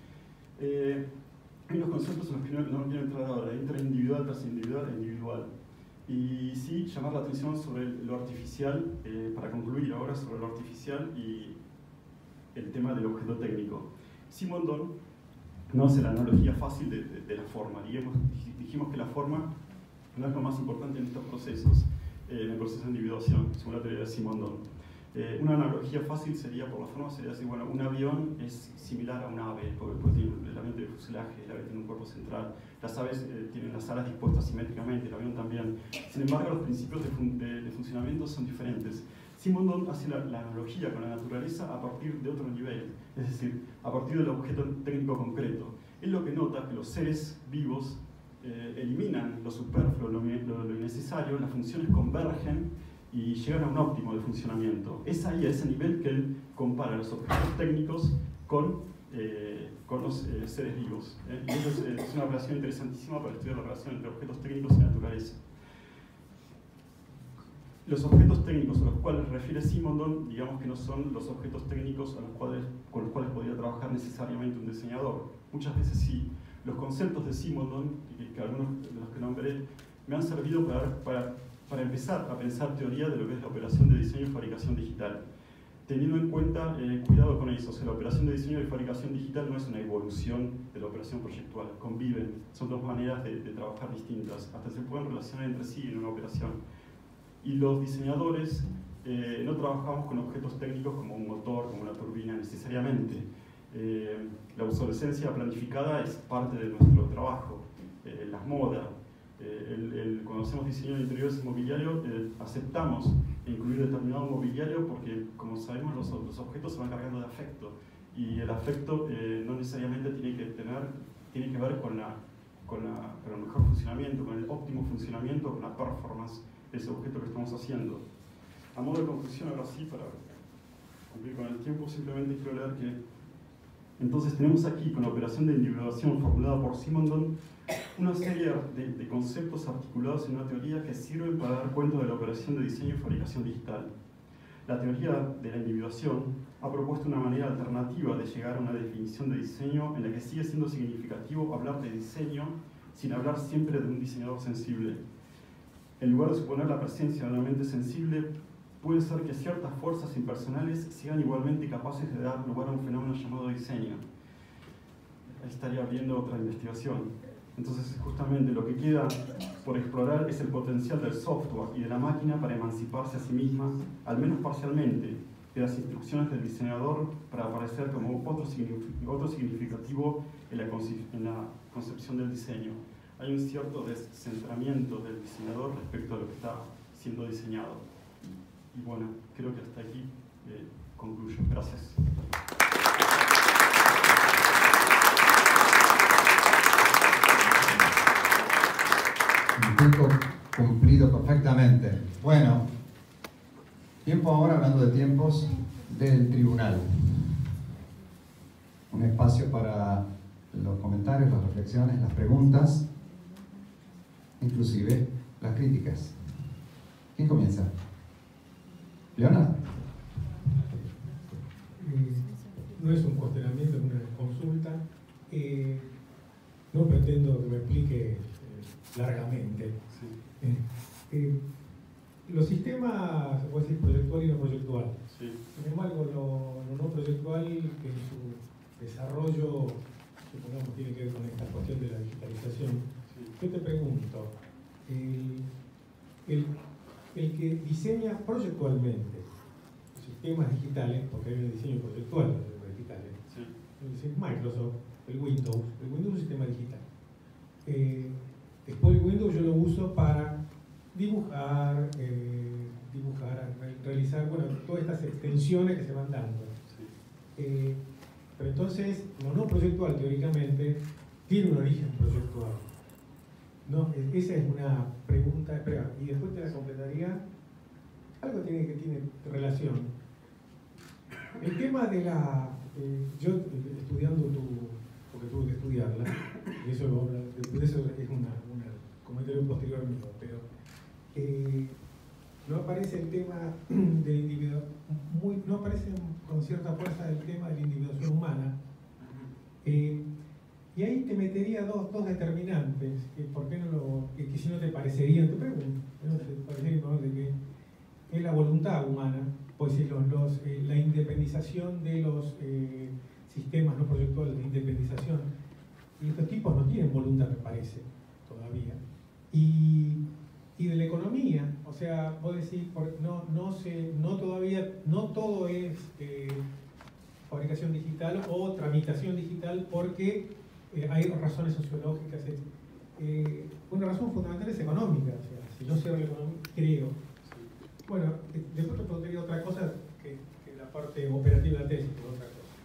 S2: Eh, hay unos conceptos en los que no, no quiero entrar ahora, interindividual, transindividual e individual. Y sí, llamar la atención sobre lo artificial, eh, para concluir ahora sobre lo artificial y el tema del objeto técnico. Simondon no hace la analogía fácil de, de, de la forma. Digamos, dijimos que la forma no es lo más importante en estos procesos, eh, en el proceso de individuación, según la teoría de Simondon. Eh, una analogía fácil sería, por la forma, sería decir, bueno, un avión es similar a un ave, porque después tiene el avión tiene fuselaje, el ave tiene un cuerpo central, las aves eh, tienen las alas dispuestas simétricamente, el avión también. Sin embargo, los principios de, fun de, de funcionamiento son diferentes. Simondon hace la, la analogía con la naturaleza a partir de otro nivel, es decir, a partir del objeto técnico concreto. Él lo que nota es que los seres vivos eh, eliminan lo superfluo, lo, lo, lo innecesario, las funciones convergen y llegan a un óptimo de funcionamiento. Es ahí, a ese nivel, que él compara los objetos técnicos con, eh, con los eh, seres vivos. ¿eh? Y eso es, eh, es una relación interesantísima para estudiar la relación entre objetos técnicos y naturaleza. Los objetos técnicos a los cuales refiere Simondon, digamos que no son los objetos técnicos a los cuales, con los cuales podría trabajar necesariamente un diseñador. Muchas veces sí. Los conceptos de Simondon, que, que algunos de los que nombré, me han servido para, para para empezar a pensar teoría de lo que es la operación de diseño y fabricación digital. Teniendo en cuenta, eh, cuidado con eso, o sea, la operación de diseño y fabricación digital no es una evolución de la operación proyectual, conviven, son dos maneras de, de trabajar distintas, hasta se pueden relacionar entre sí en una operación. Y los diseñadores eh, no trabajamos con objetos técnicos como un motor, como una turbina necesariamente. Eh, la obsolescencia planificada es parte de nuestro trabajo, eh, las modas. Eh, el, el, cuando hacemos diseño de interiores inmobiliario, eh, aceptamos incluir determinado mobiliario porque, como sabemos, los, los objetos se van cargando de afecto. Y el afecto eh, no necesariamente tiene que, tener, tiene que ver con, la, con, la, con el mejor funcionamiento, con el óptimo funcionamiento, con la performance de ese objeto que estamos haciendo. A modo de conclusión, ahora sí, para cumplir con el tiempo, simplemente quiero leer que entonces tenemos aquí, con la operación de individuación formulada por Simondon, una serie de, de conceptos articulados en una teoría que sirven para dar cuenta de la operación de diseño y fabricación digital. La teoría de la individuación ha propuesto una manera alternativa de llegar a una definición de diseño en la que sigue siendo significativo hablar de diseño sin hablar siempre de un diseñador sensible. En lugar de suponer la presencia de una mente sensible, puede ser que ciertas fuerzas impersonales sean igualmente capaces de dar lugar a un fenómeno llamado diseño. Ahí estaría abriendo otra investigación. Entonces, justamente lo que queda por explorar es el potencial del software y de la máquina para emanciparse a sí misma, al menos parcialmente, de las instrucciones del diseñador para aparecer como otro, otro significativo en la, en la concepción del diseño. Hay un cierto descentramiento del diseñador respecto a lo que está siendo diseñado. Y bueno, creo que hasta aquí eh, concluyo. Gracias.
S1: Un tiempo cumplido perfectamente. Bueno, tiempo ahora, hablando de tiempos, del tribunal. Un espacio para los comentarios, las reflexiones, las preguntas, inclusive las críticas. ¿Quién comienza? Leonardo.
S3: Eh, no es un cuestionamiento, es una consulta. Eh, no pretendo que me explique eh, largamente.
S2: Sí.
S3: Eh, eh, los sistemas, se puede decir proyectual y no proyectual.
S2: Sí.
S3: Sin embargo, lo, lo no proyectual, que en su desarrollo, supongamos, tiene que ver con esta cuestión de la digitalización.
S2: Sí.
S3: Yo te pregunto, el, el el que diseña proyectualmente sistemas digitales, porque hay un diseño proyectual de sistemas digitales,
S2: sí.
S3: es Microsoft, el Windows, el Windows es un sistema digital. Eh, después el Windows yo lo uso para dibujar, eh, dibujar, realizar, bueno, todas estas extensiones que se van dando.
S2: Sí.
S3: Eh, pero entonces, lo no proyectual, teóricamente, tiene un origen proyectual. No, esa es una pregunta, espera, y después te la completaría. Algo tiene que tiene relación. El tema de la, eh, yo estudiando tu, porque tuve que estudiarla, y eso, lo, de eso es una, una comentario posterior mío, pero eh, no aparece el tema del individuo, muy, no aparece con cierta fuerza el tema de la individuación humana. Eh, Y ahí te metería dos, dos determinantes, que por qué no lo, que, que si no te parecerían, te pregunto, no te parecería de que es la voluntad humana, pues decir, los, los, eh, la independización de los eh, sistemas no proyectuales de independización. Y estos tipos no tienen voluntad, me parece, todavía. Y, y de la economía, o sea, vos decís, no, no, se, no todavía, no todo es eh, fabricación digital o tramitación digital, porque Eh, hay razones sociológicas. Eh, una razón fundamental es económica. O sea, si yo cierro la economía, creo. Bueno, de, después te pondría otra cosa que, que la parte operativa de la tesis, pero otra cosa.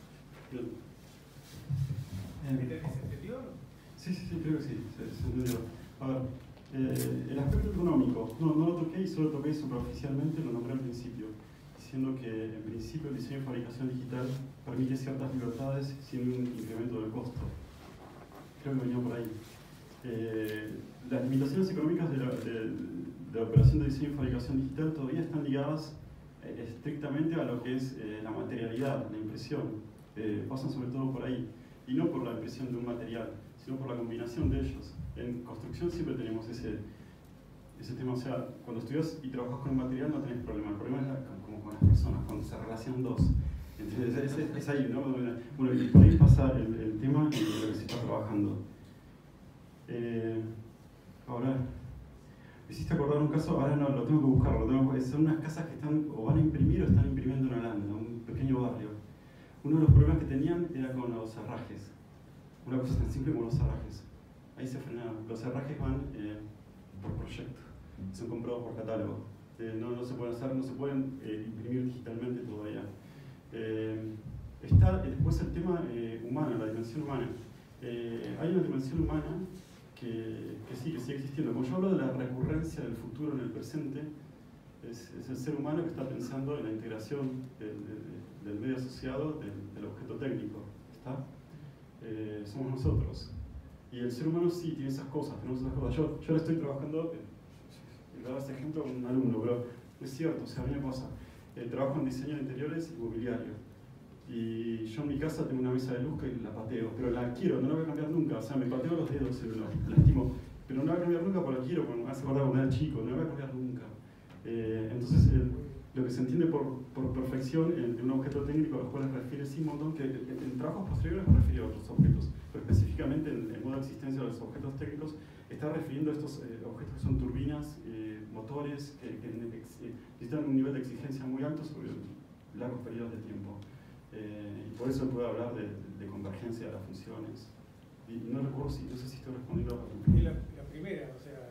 S3: ¿Se entendió?
S2: Sí, sí, sí, creo que sí. Se, se entendió. A ver, eh, el aspecto económico, no, no lo toqué y solo toqué superficialmente, lo nombré al principio, diciendo que en principio el diseño y fabricación digital permite ciertas libertades sin un incremento del costo. Creo que venía por ahí. Eh, las limitaciones económicas de la, de, de la operación de diseño y fabricación digital todavía están ligadas eh, estrictamente a lo que es eh, la materialidad, la impresión. Eh, pasan sobre todo por ahí. Y no por la impresión de un material, sino por la combinación de ellos. En construcción siempre tenemos ese, ese tema. O sea, cuando estudias y trabajas con un material no tenés problema. El problema es la, como con las personas, cuando se relacionan dos. Entonces, es, es, es ahí, ¿no? Bueno, y por ahí pasa el, el tema y lo que se está trabajando. Eh, ahora, me hiciste acordar un caso, ahora no, lo tengo que buscar, lo tengo que, son unas casas que están, o van a imprimir o están imprimiendo en Holanda, un pequeño barrio. uno de los problemas que tenían era con los herrajes. Una cosa tan simple como los herrajes. Ahí se frenaron. Los herrajes van eh, por proyecto, son comprados por catálogo. Eh, no, no se pueden hacer, no se pueden eh, imprimir digitalmente todavía. Eh, está después el tema eh, humano, la dimensión humana. Eh, hay una dimensión humana que, que sí, que sigue existiendo. Como yo hablo de la recurrencia del futuro en el presente, es, es el ser humano que está pensando en la integración del, del, del medio asociado del, del objeto técnico. ¿Está? Eh, somos nosotros. Y el ser humano sí tiene esas cosas, tenemos esas cosas. Yo, yo le estoy trabajando, y daba este ejemplo con un alumno, pero es cierto, o sea, a mí me pasa. Eh, trabajo en diseño de interiores y mobiliario. Y yo en mi casa tengo una mesa de luz que la pateo, pero la quiero, no la voy a cambiar nunca. O sea, me pateo los dedos, se lo lastimo, pero no la voy a cambiar nunca porque la quiero, porque me hace acordar cuando era chico, no la voy a cambiar nunca. Eh, entonces, el, lo que se entiende por, por perfección en, en un objeto técnico al cual refiere Simondon, que en, en trabajos posteriores me refiere a otros objetos, pero específicamente en el modo de existencia de los objetos técnicos, está refiriendo a estos eh, objetos que son turbinas, eh, motores, que, que eh, necesitan un nivel de exigencia muy alto sobre largos periodos de tiempo. Eh, y por eso puedo hablar de, de convergencia de las funciones. Y no recuerdo si, no sé si estoy respondiendo a la
S3: pregunta. La, la primera, o sea,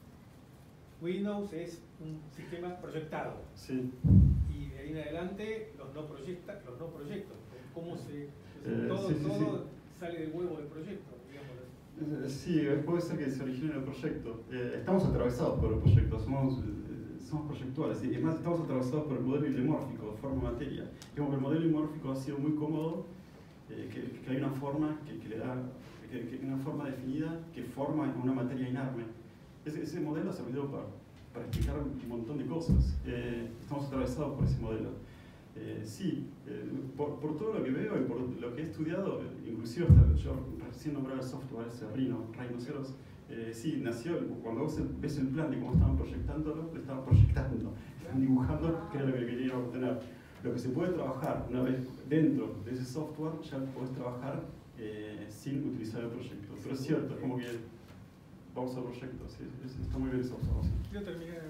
S3: Windows es un sistema proyectado.
S2: Sí.
S3: Y de ahí en adelante los no, proyecta, los no proyectos. ¿Cómo se...?
S2: Eh,
S3: todo
S2: sí, sí,
S3: todo
S2: sí.
S3: sale del huevo del proyecto, digamos.
S2: Eh, sí, puede ser que se origine en el proyecto. Eh, estamos atravesados por el proyecto, somos... somos proyectuales, y además estamos atravesados por el modelo ilemórfico, forma-materia. Digamos que el modelo ilemórfico ha sido muy cómodo, eh, que, que hay una forma que, que le da, que, que una forma definida que forma una materia inerme. Ese, ese modelo ha servido para, para explicar un montón de cosas. Eh, estamos atravesados por ese modelo. Eh, sí, eh, por, por todo lo que veo y por lo que he estudiado, inclusive hasta yo recién nombraba el software ese Rhino, Rhinoceros. Eh, sí, nació, cuando vos ves el plan de cómo estaban proyectándolo, lo estaban proyectando, estaban dibujando qué era lo que querían obtener. Lo que se puede trabajar una vez dentro de ese software, ya podés trabajar eh, sin utilizar el proyecto. Pero es cierto, es como que vamos al proyecto, sí, está muy bien esa observación.
S3: Quiero terminar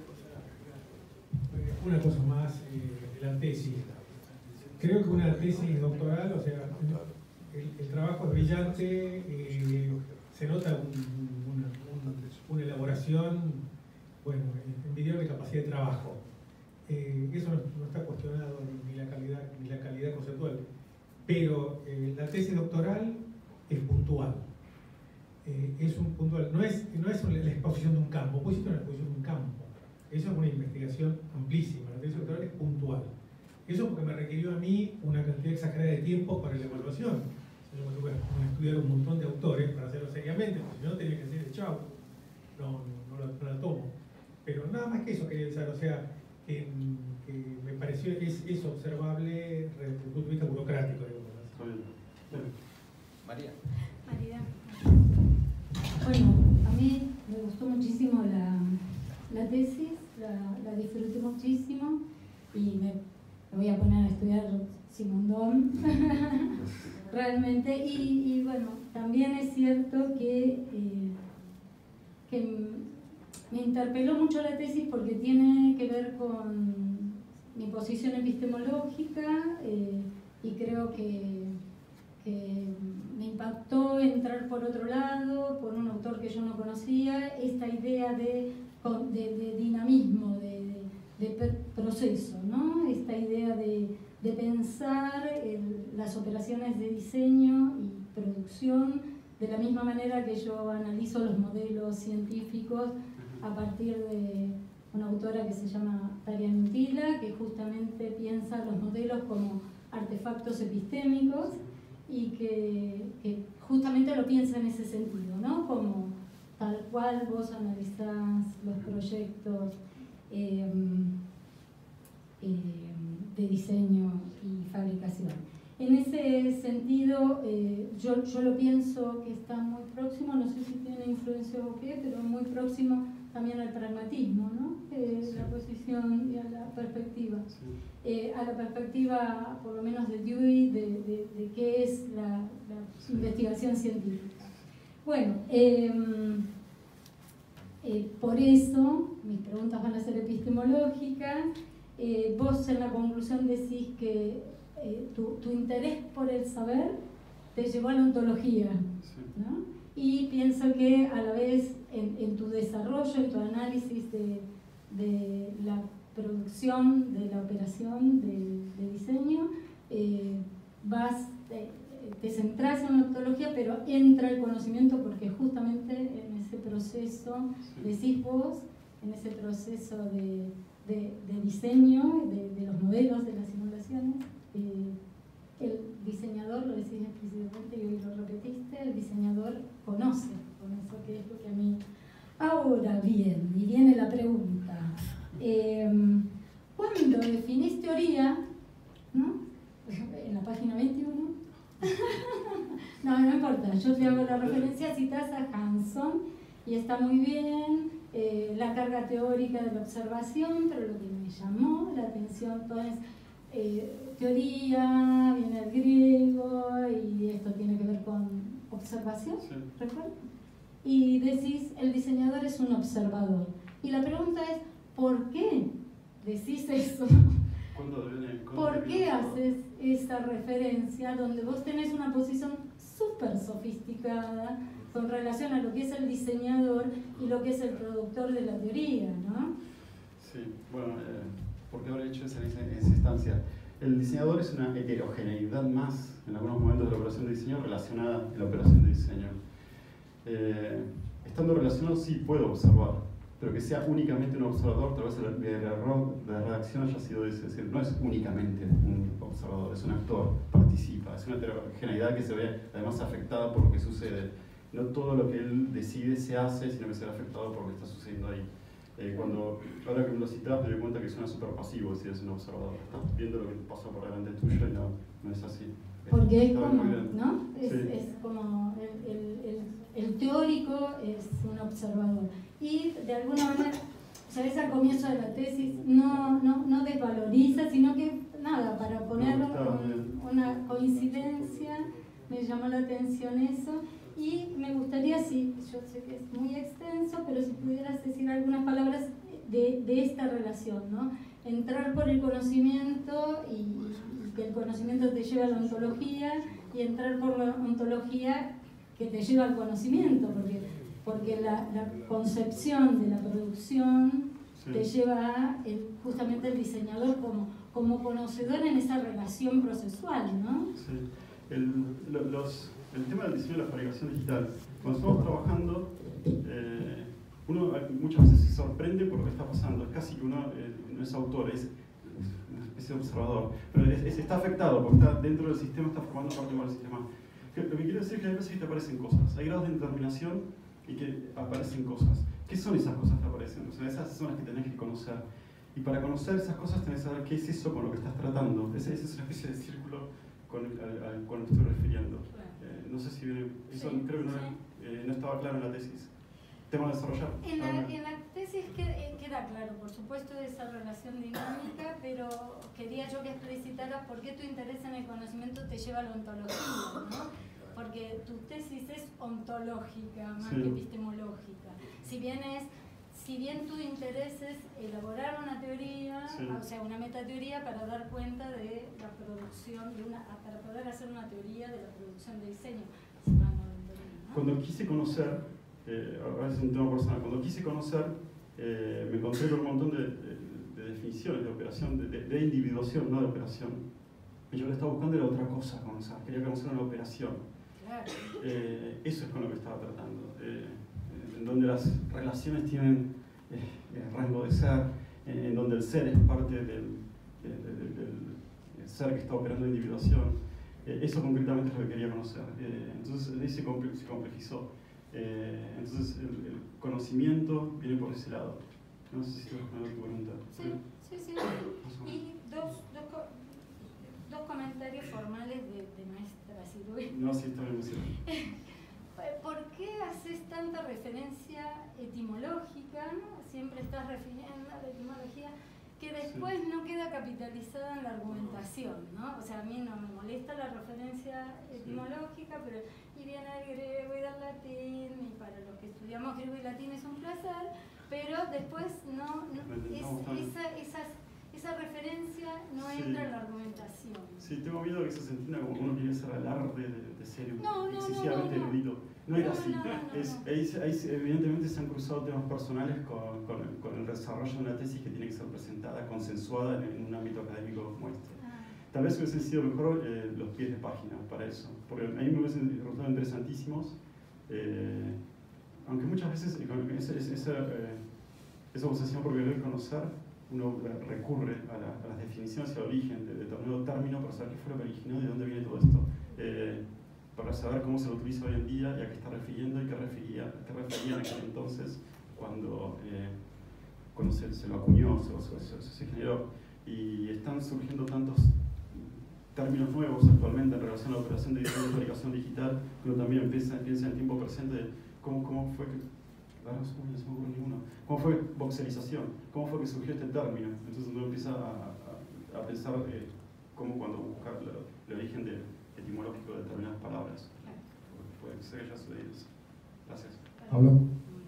S3: una cosa más eh, de la tesis. Creo que una tesis doctoral, o sea, el, el trabajo es brillante, eh, se nota un Una, una, una elaboración, bueno, envidiable capacidad de trabajo. Eh, eso no, no está cuestionado ni la calidad ni la calidad conceptual, pero eh, la tesis doctoral es puntual. Eh, es un puntual, no es, no es la exposición de un campo, pues es una exposición de un campo. Eso es una investigación amplísima. La tesis doctoral es puntual. Eso porque me requirió a mí una cantidad exagerada de tiempo para la evaluación. Yo me tuve que estudiar un montón de autores para hacerlo seriamente, porque si no tenía que decir de chau, no, no, no, la, no la tomo. Pero nada más que eso quería decir, o sea, que, que me pareció que es, es observable desde el punto de vista burocrático. Digamos.
S4: Bueno. María.
S5: María. Bueno, a mí me gustó muchísimo la, la tesis, la, la disfruté muchísimo y me, me voy a poner a estudiar Simondon. Realmente, y, y bueno, también es cierto que, eh, que me interpeló mucho la tesis porque tiene que ver con mi posición epistemológica eh, y creo que, que me impactó entrar por otro lado, por un autor que yo no conocía, esta idea de, de, de dinamismo, de, de, de proceso, ¿no? Esta idea de de pensar el, las operaciones de diseño y producción de la misma manera que yo analizo los modelos científicos a partir de una autora que se llama Tarian Utila, que justamente piensa los modelos como artefactos epistémicos y que, que justamente lo piensa en ese sentido, ¿no? Como tal cual vos analizás los proyectos eh, eh, de diseño y fabricación. En ese sentido, eh, yo, yo lo pienso que está muy próximo, no sé si tiene influencia o qué, pero muy próximo también al pragmatismo, ¿no? Eh, sí. La posición y a la perspectiva. Sí. Eh, a la perspectiva, por lo menos de Dewey, de, de, de qué es la, la sí. investigación científica. Bueno, eh, eh, por eso mis preguntas van a ser epistemológicas. Eh, vos en la conclusión decís que eh, tu, tu interés por el saber te llevó a la ontología, ¿no? Y pienso que a la vez en, en tu desarrollo, en tu análisis de, de la producción, de la operación de, de diseño, eh, vas, eh, te centras en la ontología, pero entra el conocimiento porque justamente en ese proceso, decís vos, en ese proceso de, de, de diseño, de, de los modelos, de las simulaciones, eh, el diseñador, lo decís explícitamente y hoy lo repetiste, el diseñador conoce, con eso que es lo que a mí... Ahora bien, y viene la pregunta, eh, ¿cuándo definís teoría? ¿No? En la página veintiuno. No, no importa, yo te hago la referencia, citas a Hanson y está muy bien, eh, la carga teórica de la observación, pero lo que me llamó la atención todo es eh, teoría, viene del griego y esto tiene que ver con observación, sí. ¿Recuerdas? Y decís, el diseñador es un observador. Y la pregunta es, ¿por qué decís eso? ¿Por qué haces esa referencia donde vos tenés una posición súper sofisticada con relación a lo que es el diseñador y lo que es el productor de la teoría, ¿no?
S2: Sí, bueno, eh, ¿por qué habré hecho esa, esa, esa instancia? El diseñador es una heterogeneidad más en algunos momentos de la operación de diseño relacionada a la operación de diseño. Eh, estando relacionado sí puedo observar, pero que sea únicamente un observador, tal vez el, el error de la redacción haya sido ese, es decir, no es únicamente un observador, es un actor, participa, es una heterogeneidad que se ve además afectada por lo que sucede. No todo lo que él decide se hace, sino que se ve afectado por lo que está sucediendo ahí. Eh, cuando, ahora que me lo citas, me doy cuenta que suena súper pasivo si es un observador. Estás viendo lo que pasa por delante tuyo y no, no es así.
S5: Porque es como, ¿no? Es, sí. es como el, el, el, el teórico es un observador. Y de alguna manera, ya ves al comienzo de la tesis, no, no, no desvaloriza, sino que, nada, para ponerlo en una coincidencia, me llamó la atención eso. Y me gustaría, sí, yo sé que es muy extenso, pero si pudieras decir algunas palabras de, de esta relación, ¿no? Entrar por el conocimiento y, y que el conocimiento te lleva a la ontología, y entrar por la ontología que te lleva al conocimiento, porque, porque la, la concepción de la producción sí. te lleva a el, justamente el diseñador como, como conocedor en esa relación procesual, ¿no?
S2: Sí. El, los... El tema del diseño de la fabricación digital, cuando estamos trabajando, eh, uno muchas veces se sorprende por lo que está pasando. Es casi que uno eh, no es autor, es una especie de observador. Pero es, es, está afectado porque está dentro del sistema, está formando parte del sistema. Lo que quiero decir es que hay veces que te aparecen cosas. Hay grados de determinación y que aparecen cosas. ¿Qué son esas cosas que aparecen? O sea, esas son las que tenés que conocer. Y para conocer esas cosas tenés que saber qué es eso con lo que estás tratando. Ese, ese es una especie de círculo con el, al, al cual me estoy refiriendo. No sé si viene, eso sí, creo que no, sí. eh, no estaba claro en la tesis. ¿Tema de desarrollar?
S5: En la, en la tesis queda, queda claro, por supuesto, esa relación dinámica, pero quería yo que explicitaras por qué tu interés en el conocimiento te lleva a la ontología, ¿no? Porque tu tesis es ontológica más sí. que epistemológica. Si bien es Si bien tu interés es elaborar una teoría, sí. o sea, una metateoría para dar cuenta de la producción, de una, para poder hacer una teoría de la producción de diseño. ¿No?
S2: Cuando quise conocer, eh, ahora es un tema personal, cuando quise conocer, eh, me encontré con un montón de, de, de definiciones de operación, de, de, de individuación, no de operación. Y yo lo que estaba buscando era otra cosa, conocer, quería conocer una operación. Claro. Eh, eso es con lo que estaba tratando. Eh, en donde las relaciones tienen eh, rango de ser, eh, en donde el ser es parte del, del, del, del ser que está operando individuación. Eh, eso concretamente es lo que quería conocer. Eh, entonces ahí se, comple se complejizó. Eh, entonces el, el conocimiento viene por ese lado. No sé si te vas a tu pregunta.
S5: Sí, sí, sí. Y dos, dos, dos comentarios formales de, de maestra Silvia.
S2: No, sí, está bien.
S5: ¿Por qué haces tanta referencia etimológica, ¿no? Siempre estás refiriendo a la etimología, que después sí. no queda capitalizada en la argumentación, ¿no? O sea, a mí no me molesta la referencia etimológica, pero y viene del griego y del latín, y para los que estudiamos griego y latín es un placer, pero después no, no es, esa, esas, esa referencia no sí. entra en la argumentación.
S2: Sí. Sí, tengo miedo que se entienda como uno quiere ser alarde de, de ser
S5: No, no,
S2: excesivamente
S5: no, no, no.
S2: erudito. No era
S5: No,
S2: así.
S5: no, no.
S2: Es, ahí, ahí evidentemente se han cruzado temas personales con, con, el, con el desarrollo de una tesis que tiene que ser presentada, consensuada en, en un ámbito académico como este.
S5: Ah,
S2: Tal vez hubiesen sido mejor eh, los pies de página para eso, porque a mí me hubiesen resultado interesantísimos, eh, aunque muchas veces eh, con esa, esa, eh, esa obsesión por querer conocer, uno recurre a, la, a las definiciones y al origen de determinado término para saber qué fue lo que originó y de dónde viene todo esto, eh, para saber cómo se lo utiliza hoy en día y a qué está refiriendo y qué refería, qué refería en aquel entonces cuando, eh, cuando se, se lo acuñó, se, se, se, se generó. Y están surgiendo tantos términos nuevos actualmente en relación a la operación de edición y fabricación digital, que uno también piensa, piensa en tiempo presente de cómo, cómo fue que, ahora no se me ocurre ninguno, cómo fue voxelización, cómo fue que surgió este término. Entonces uno empieza a, a, a pensar eh, cómo cuando buscar la, el origen de, etimológico de determinadas palabras. Puede ser que ya sucedido. Gracias.
S6: ¿Pablo?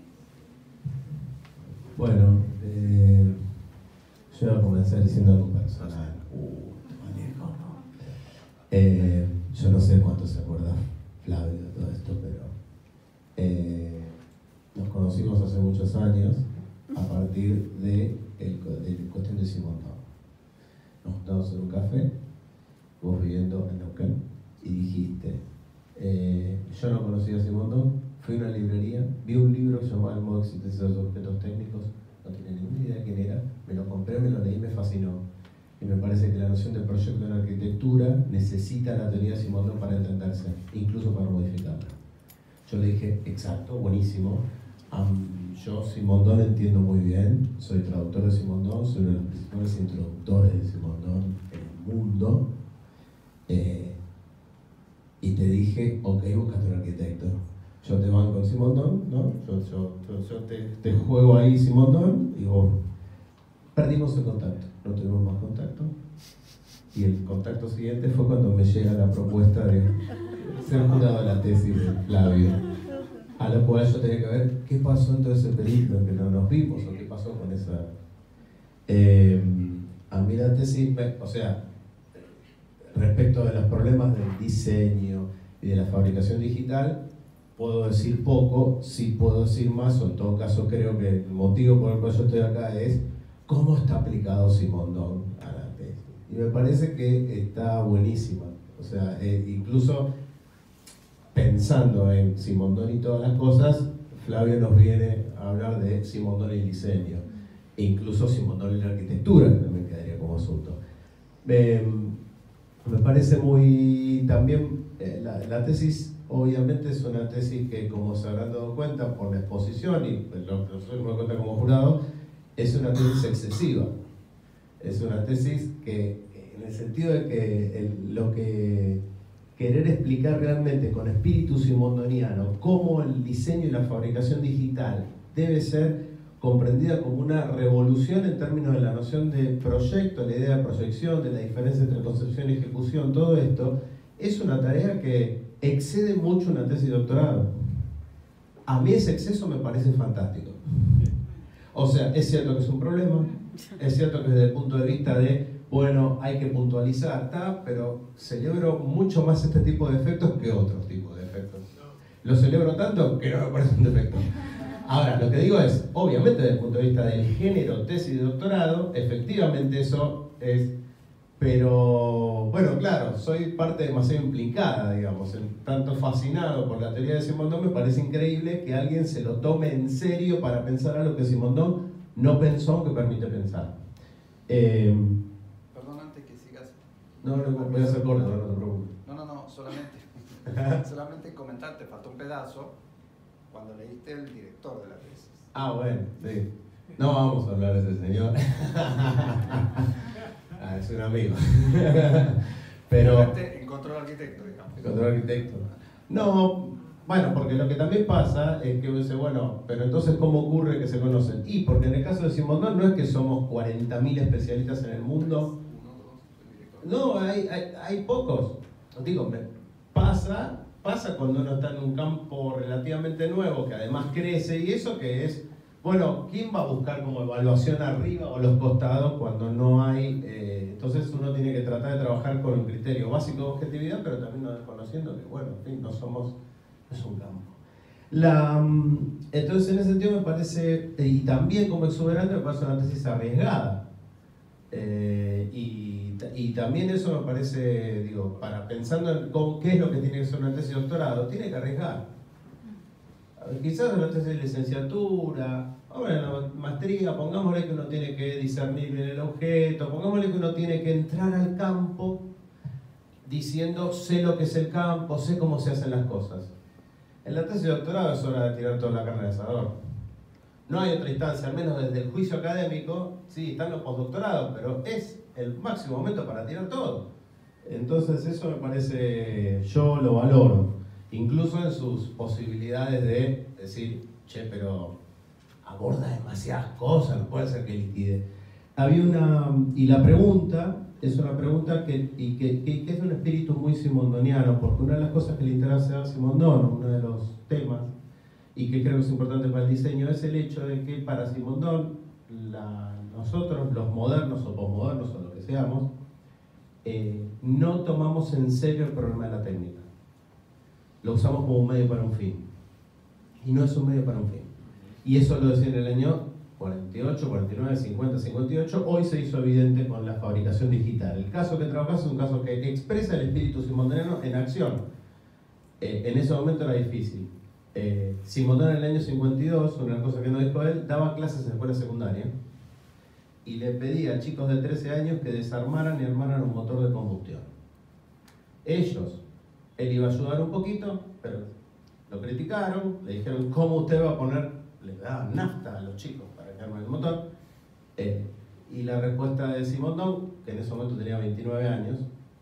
S6: Bueno, eh, yo voy a comenzar diciendo algo personal. Uh, manejo, ¿no? Eh, yo no sé cuánto se acuerda Flavio de todo esto, pero eh, nos conocimos hace muchos años a partir de, el, de la cuestión de Simondon. Nos juntamos en un café, vos viviendo en Neuquén, y dijiste, eh, yo no conocía a Simondon, fui a una librería, vi un libro llamado El modo de existencia de los objetos técnicos, no tenía ninguna idea de quién era, me lo compré, me lo leí, me fascinó. Y me parece que la noción de proyecto en arquitectura necesita la teoría de Simondon para entenderse, incluso para modificarla. Yo le dije, exacto, buenísimo. Um, yo Simondon entiendo muy bien, soy traductor de Simondon, soy uno de los principales introductores de Simondon en el mundo. Eh, y te dije, ok, buscate un arquitecto. Yo te banco en Simondon, ¿no? Yo, yo, yo, yo te, te juego ahí Simondon y vos. Perdimos el contacto, no tuvimos más contacto. Y el contacto siguiente fue cuando me llega la propuesta de ser jurado de la tesis de Flavio. A lo cual yo tenía que ver qué pasó en todo ese periodo en que no nos vimos o qué pasó con esa. Eh, a mí la tesis, me, o sea, respecto de los problemas del diseño y de la fabricación digital, puedo decir poco, sí puedo decir más, o en todo caso creo que el motivo por el cual yo estoy acá es cómo está aplicado Simondon a la tesis. Y me parece que está buenísima. O sea, eh, incluso pensando en Simondon y todas las cosas, Flavio nos viene a hablar de Simondon y el diseño, e incluso Simondon y la arquitectura, que también quedaría como asunto. Eh, me parece muy, también, eh, la, la tesis obviamente es una tesis que, como se habrán dado cuenta por la exposición y lo que nosotros me doy cuenta como jurado, es una tesis excesiva. Es una tesis que, en el sentido de que el, lo que querer explicar realmente con espíritu simondoniano cómo el diseño y la fabricación digital debe ser comprendida como una revolución en términos de la noción de proyecto, la idea de proyección, de la diferencia entre concepción y ejecución, todo esto, es una tarea que excede mucho una tesis de doctorado. A mí ese exceso me parece fantástico. O sea, es cierto que es un problema, es cierto que desde el punto de vista de, bueno, hay que puntualizar, ¿tá? Pero celebro mucho más este tipo de efectos que otros tipos de efectos. Lo celebro tanto que no me parece un defecto. Ahora, lo que digo es, obviamente desde el punto de vista del género tesis de doctorado, efectivamente eso es, pero bueno, claro, soy parte demasiado implicada, digamos, en tanto fascinado por la teoría de Simondon, me parece increíble que alguien se lo tome en serio para pensar a lo que Simondon no pensó que permite pensar. Eh,
S4: Perdón, antes que sigas.
S6: no, no, voy a hacer corto, no te preocupes.
S4: No, no, no, solamente, solamente comentar, te faltó un pedazo cuando leíste el director de la tesis.
S6: Ah, bueno, sí. No vamos a hablar de ese señor. Ah, es un amigo. Pero
S4: encontró el arquitecto, digamos.
S6: Encontró el arquitecto. No, bueno, porque lo que también pasa es que uno dice, bueno, pero entonces ¿cómo ocurre que se conocen? Y porque en el caso de Simondon no es que somos cuarenta mil especialistas en el mundo. No, hay, hay, hay pocos. Digo, me pasa... Pasa cuando uno está en un campo relativamente nuevo, que además crece, y eso que es bueno, ¿quién va a buscar como evaluación arriba o los costados cuando no hay? Eh, entonces uno tiene que tratar de trabajar con un criterio básico de objetividad, pero también no desconociendo que, bueno, en fin, no somos, no es un campo. La, entonces, en ese sentido me parece, y también como exuberante, me parece una tesis arriesgada. Eh, y, y también eso me parece, digo, para pensando en cómo, qué es lo que tiene que ser una tesis de doctorado, tiene que arriesgar. A ver, quizás una tesis de licenciatura, ahora en la maestría, pongámosle que uno tiene que discernir bien el objeto, pongámosle que uno tiene que entrar al campo diciendo sé lo que es el campo, sé cómo se hacen las cosas. En la tesis de doctorado es hora de tirar toda la carne de asador. No hay otra instancia, al menos desde el juicio académico, sí, están los postdoctorados, pero es el máximo momento para tirar todo. Entonces eso me parece, yo lo valoro, incluso en sus posibilidades de decir, che, pero aborda demasiadas cosas, no puede ser que liquide. Había una, y la pregunta es una pregunta que, y que, que, que es un espíritu muy simondoniano, porque una de las cosas que le interesa a Simondon, uno de los temas, y que creo que es importante para el diseño, es el hecho de que para Simondon, la, nosotros, los modernos o posmodernos o lo que seamos, eh, no tomamos en serio el problema de la técnica. Lo usamos como un medio para un fin. Y no es un medio para un fin. Y eso lo decía en el año cuarenta y ocho, cuarenta y nueve, cincuenta, cincuenta y ocho, hoy se hizo evidente con la fabricación digital. El caso que trabajás es un caso que expresa el espíritu simondoniano en acción. Eh, en ese momento era difícil. Eh, Simondon en el año cincuenta y dos, una cosa que no dijo él, daba clases en escuela secundaria y le pedía a chicos de trece años que desarmaran y armaran un motor de combustión. Ellos, él iba a ayudar un poquito, pero lo criticaron, le dijeron, ¿cómo usted va a poner, le daban nafta a los chicos para que armen el motor? Eh, y la respuesta de Simondon, que en ese momento tenía veintinueve años,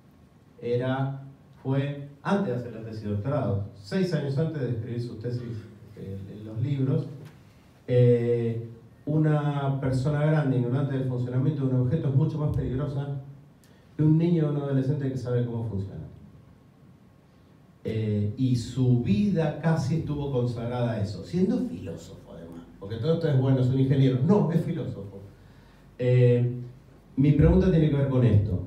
S6: era, fue, antes de hacer la tesis de doctorado, seis años antes de escribir sus tesis eh, en los libros, eh, una persona grande, ignorante del funcionamiento de un objeto, es mucho más peligrosa que un niño o un adolescente que sabe cómo funciona. Eh, y su vida casi estuvo consagrada a eso, siendo filósofo además, porque todo esto es bueno, es un ingeniero, no, es filósofo. Eh, mi pregunta tiene que ver con esto.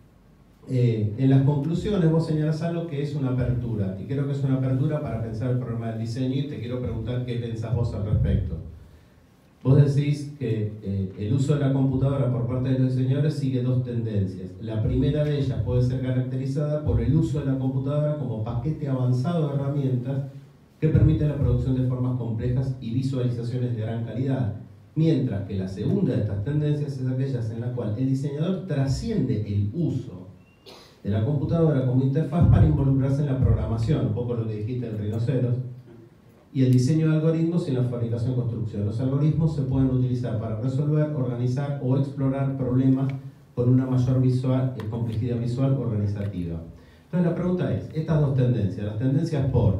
S6: Eh, en las conclusiones vos señalás algo que es una apertura, y creo que es una apertura para pensar el problema del diseño, y te quiero preguntar qué pensás vos al respecto. Vos decís que eh, el uso de la computadora por parte de los diseñadores sigue dos tendencias. La primera de ellas puede ser caracterizada por el uso de la computadora como paquete avanzado de herramientas que permite la producción de formas complejas y visualizaciones de gran calidad. Mientras que la segunda de estas tendencias es aquella en la cual el diseñador trasciende el uso de la computadora como interfaz para involucrarse en la programación, un poco lo que dijiste del rinoceros, y el diseño de algoritmos y la fabricación y construcción. Los algoritmos se pueden utilizar para resolver, organizar o explorar problemas con una mayor visual, complejidad visual organizativa. Entonces la pregunta es, estas dos tendencias, las tendencias por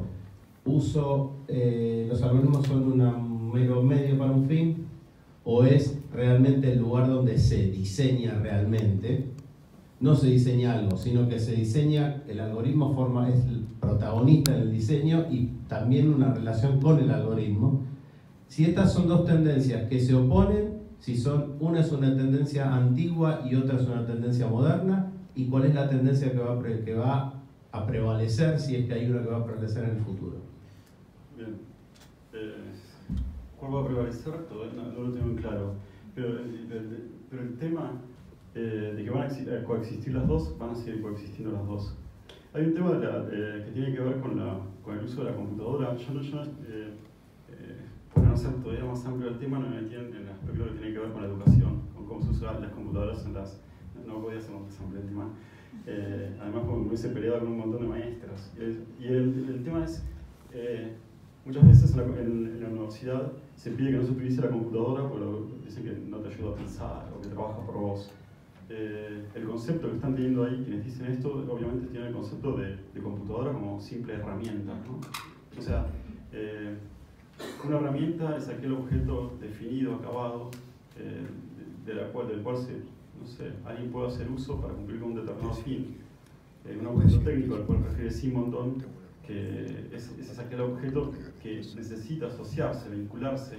S6: uso, eh, los algoritmos son un mero medio para un fin, o es realmente el lugar donde se diseña realmente. No se diseña algo, sino que se diseña, el algoritmo forma, es el protagonista del diseño y también una relación con el algoritmo. Si estas son dos tendencias que se oponen, si son, una es una tendencia antigua y otra es una tendencia moderna, y cuál es la tendencia que va a, pre, que va a prevalecer, si es que hay una que va a prevalecer en el futuro.
S2: Bien. Eh, ¿Cuál va a prevalecer? Todavía no, no lo tengo en claro. Pero el, el, pero el tema eh, de que van a coexistir las dos, van a seguir coexistiendo las dos. Hay un tema de la, de, que tiene que ver con, la, con el uso de la computadora. Yo no, yo, eh, eh, para no ser todavía más amplio el tema, no me metí en el aspecto que tiene que ver con la educación, con cómo se usan las computadoras en las... No podía ser más amplio el tema. Eh, además, como me hubiese peleado con un montón de maestras. Y el, el tema es, eh, muchas veces en la, en, en la universidad se pide que no se utilice la computadora porque dicen que no te ayuda a pensar o que trabaja por vos. Eh, el concepto que están teniendo ahí, quienes dicen esto, obviamente tienen el concepto de, de computadora como simple herramienta, ¿no? O sea, eh, una herramienta es aquel objeto definido, acabado, eh, de, de la cual, del cual se, no sé, alguien puede hacer uso para cumplir con un determinado fin. Eh, un objeto técnico al cual refiere Simondon, que es, es aquel objeto que necesita asociarse, vincularse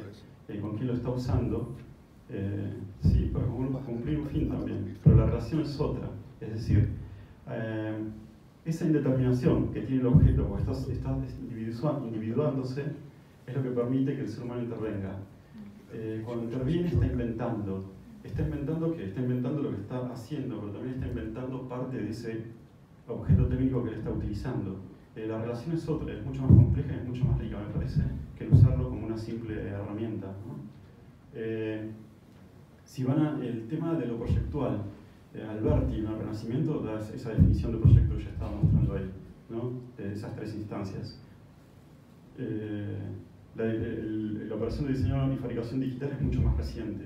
S2: eh, con quién lo está usando, eh, sí, para cumplir un fin también, pero la relación es otra. Es decir, eh, esa indeterminación que tiene el objeto, porque está, está individuándose, es lo que permite que el ser humano intervenga. Eh, cuando interviene está inventando. Está inventando ¿qué? Está inventando lo que está haciendo, pero también está inventando parte de ese objeto técnico que él está utilizando. Eh, la relación es otra, es mucho más compleja y es mucho más rica, me parece, que el usarlo como una simple herramienta, ¿no? Eh, si van a, el tema de lo proyectual, eh, Alberti en el Renacimiento da esa definición de proyecto que ya estaba mostrando ahí, ¿no? De esas tres instancias. Eh, la, el, la operación de diseño y fabricación digital es mucho más reciente.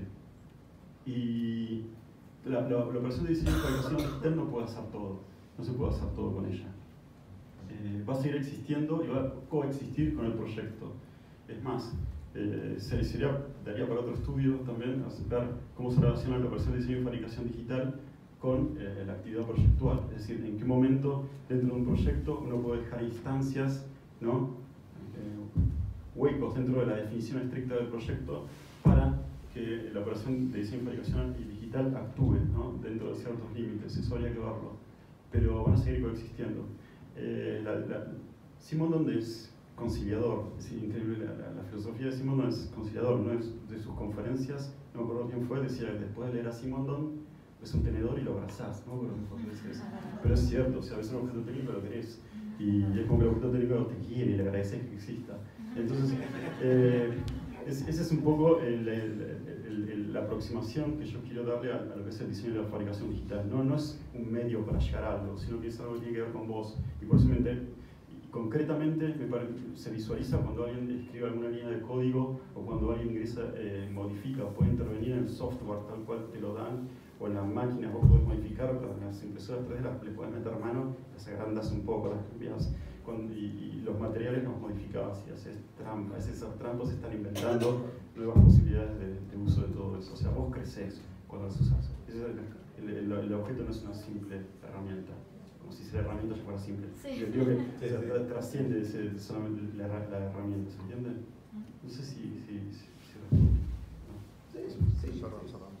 S2: Y la, la, la operación de diseño y fabricación digital no puede hacer todo, no se puede hacer todo con ella. Eh, va a seguir existiendo y va a coexistir con el proyecto. Es más, eh, sería, daría para otro estudio también ver cómo se relaciona la operación de diseño y fabricación digital con eh, la actividad proyectual. Es decir, en qué momento dentro de un proyecto uno puede dejar instancias, ¿no? eh, huecos dentro de la definición estricta del proyecto para que la operación de diseño y fabricación digital actúe, ¿no? Dentro de ciertos límites. Eso habría que verlo, pero van a seguir coexistiendo. Eh, la, la, Simondon es conciliador, es increíble, la, la, la filosofía de Simondon es conciliador, no es de sus conferencias, no me acuerdo quién fue, decía que después de leer a Simondon es un tenedor y lo abrazás, ¿no? Pero es cierto, o sea, a veces un objeto técnico lo querés y es como que el objeto técnico te quiere y le agradeces que exista. Entonces, eh, es, esa es un poco el, el, el, el, la aproximación que yo quiero darle a, a lo que es el diseño de la fabricación digital. No, no es un medio para llegar a algo, sino que es algo que tiene que ver con vos. Y por eso me enter, y concretamente me pare, se visualiza cuando alguien escribe alguna línea de código o cuando alguien ingresa, eh, modifica o puede intervenir en el software tal cual te lo dan, o en las máquinas vos podés modificar, las impresoras tres D las, le podés meter mano, las agrandas un poco, las cambias. Con, y, y los materiales los modificabas y haces trampas, esas trampas están inventando nuevas posibilidades de, de uso de todo eso. O sea, vos crecés cuando las usas. El, el, el objeto no es una simple herramienta, como si la herramienta ya fuera simple. Sí. Yo digo que se trasciende ese, solamente la, la herramienta, ¿se entiende? No sé si, si, si, si responde. No. Sí, sí, perdón, perdón.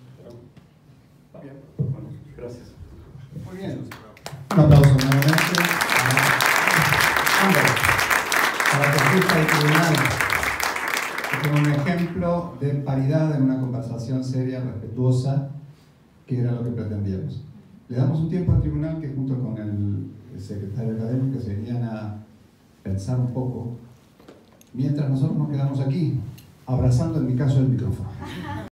S2: Está bien. Bueno, gracias.
S1: Muy bien. Un aplauso nuevamente. Para que escucha el tribunal, como un ejemplo de paridad en una conversación seria, respetuosa, que era lo que pretendíamos. Le damos un tiempo al tribunal que junto con el secretario académico se venían a pensar un poco, mientras nosotros nos quedamos aquí, abrazando en mi caso el micrófono.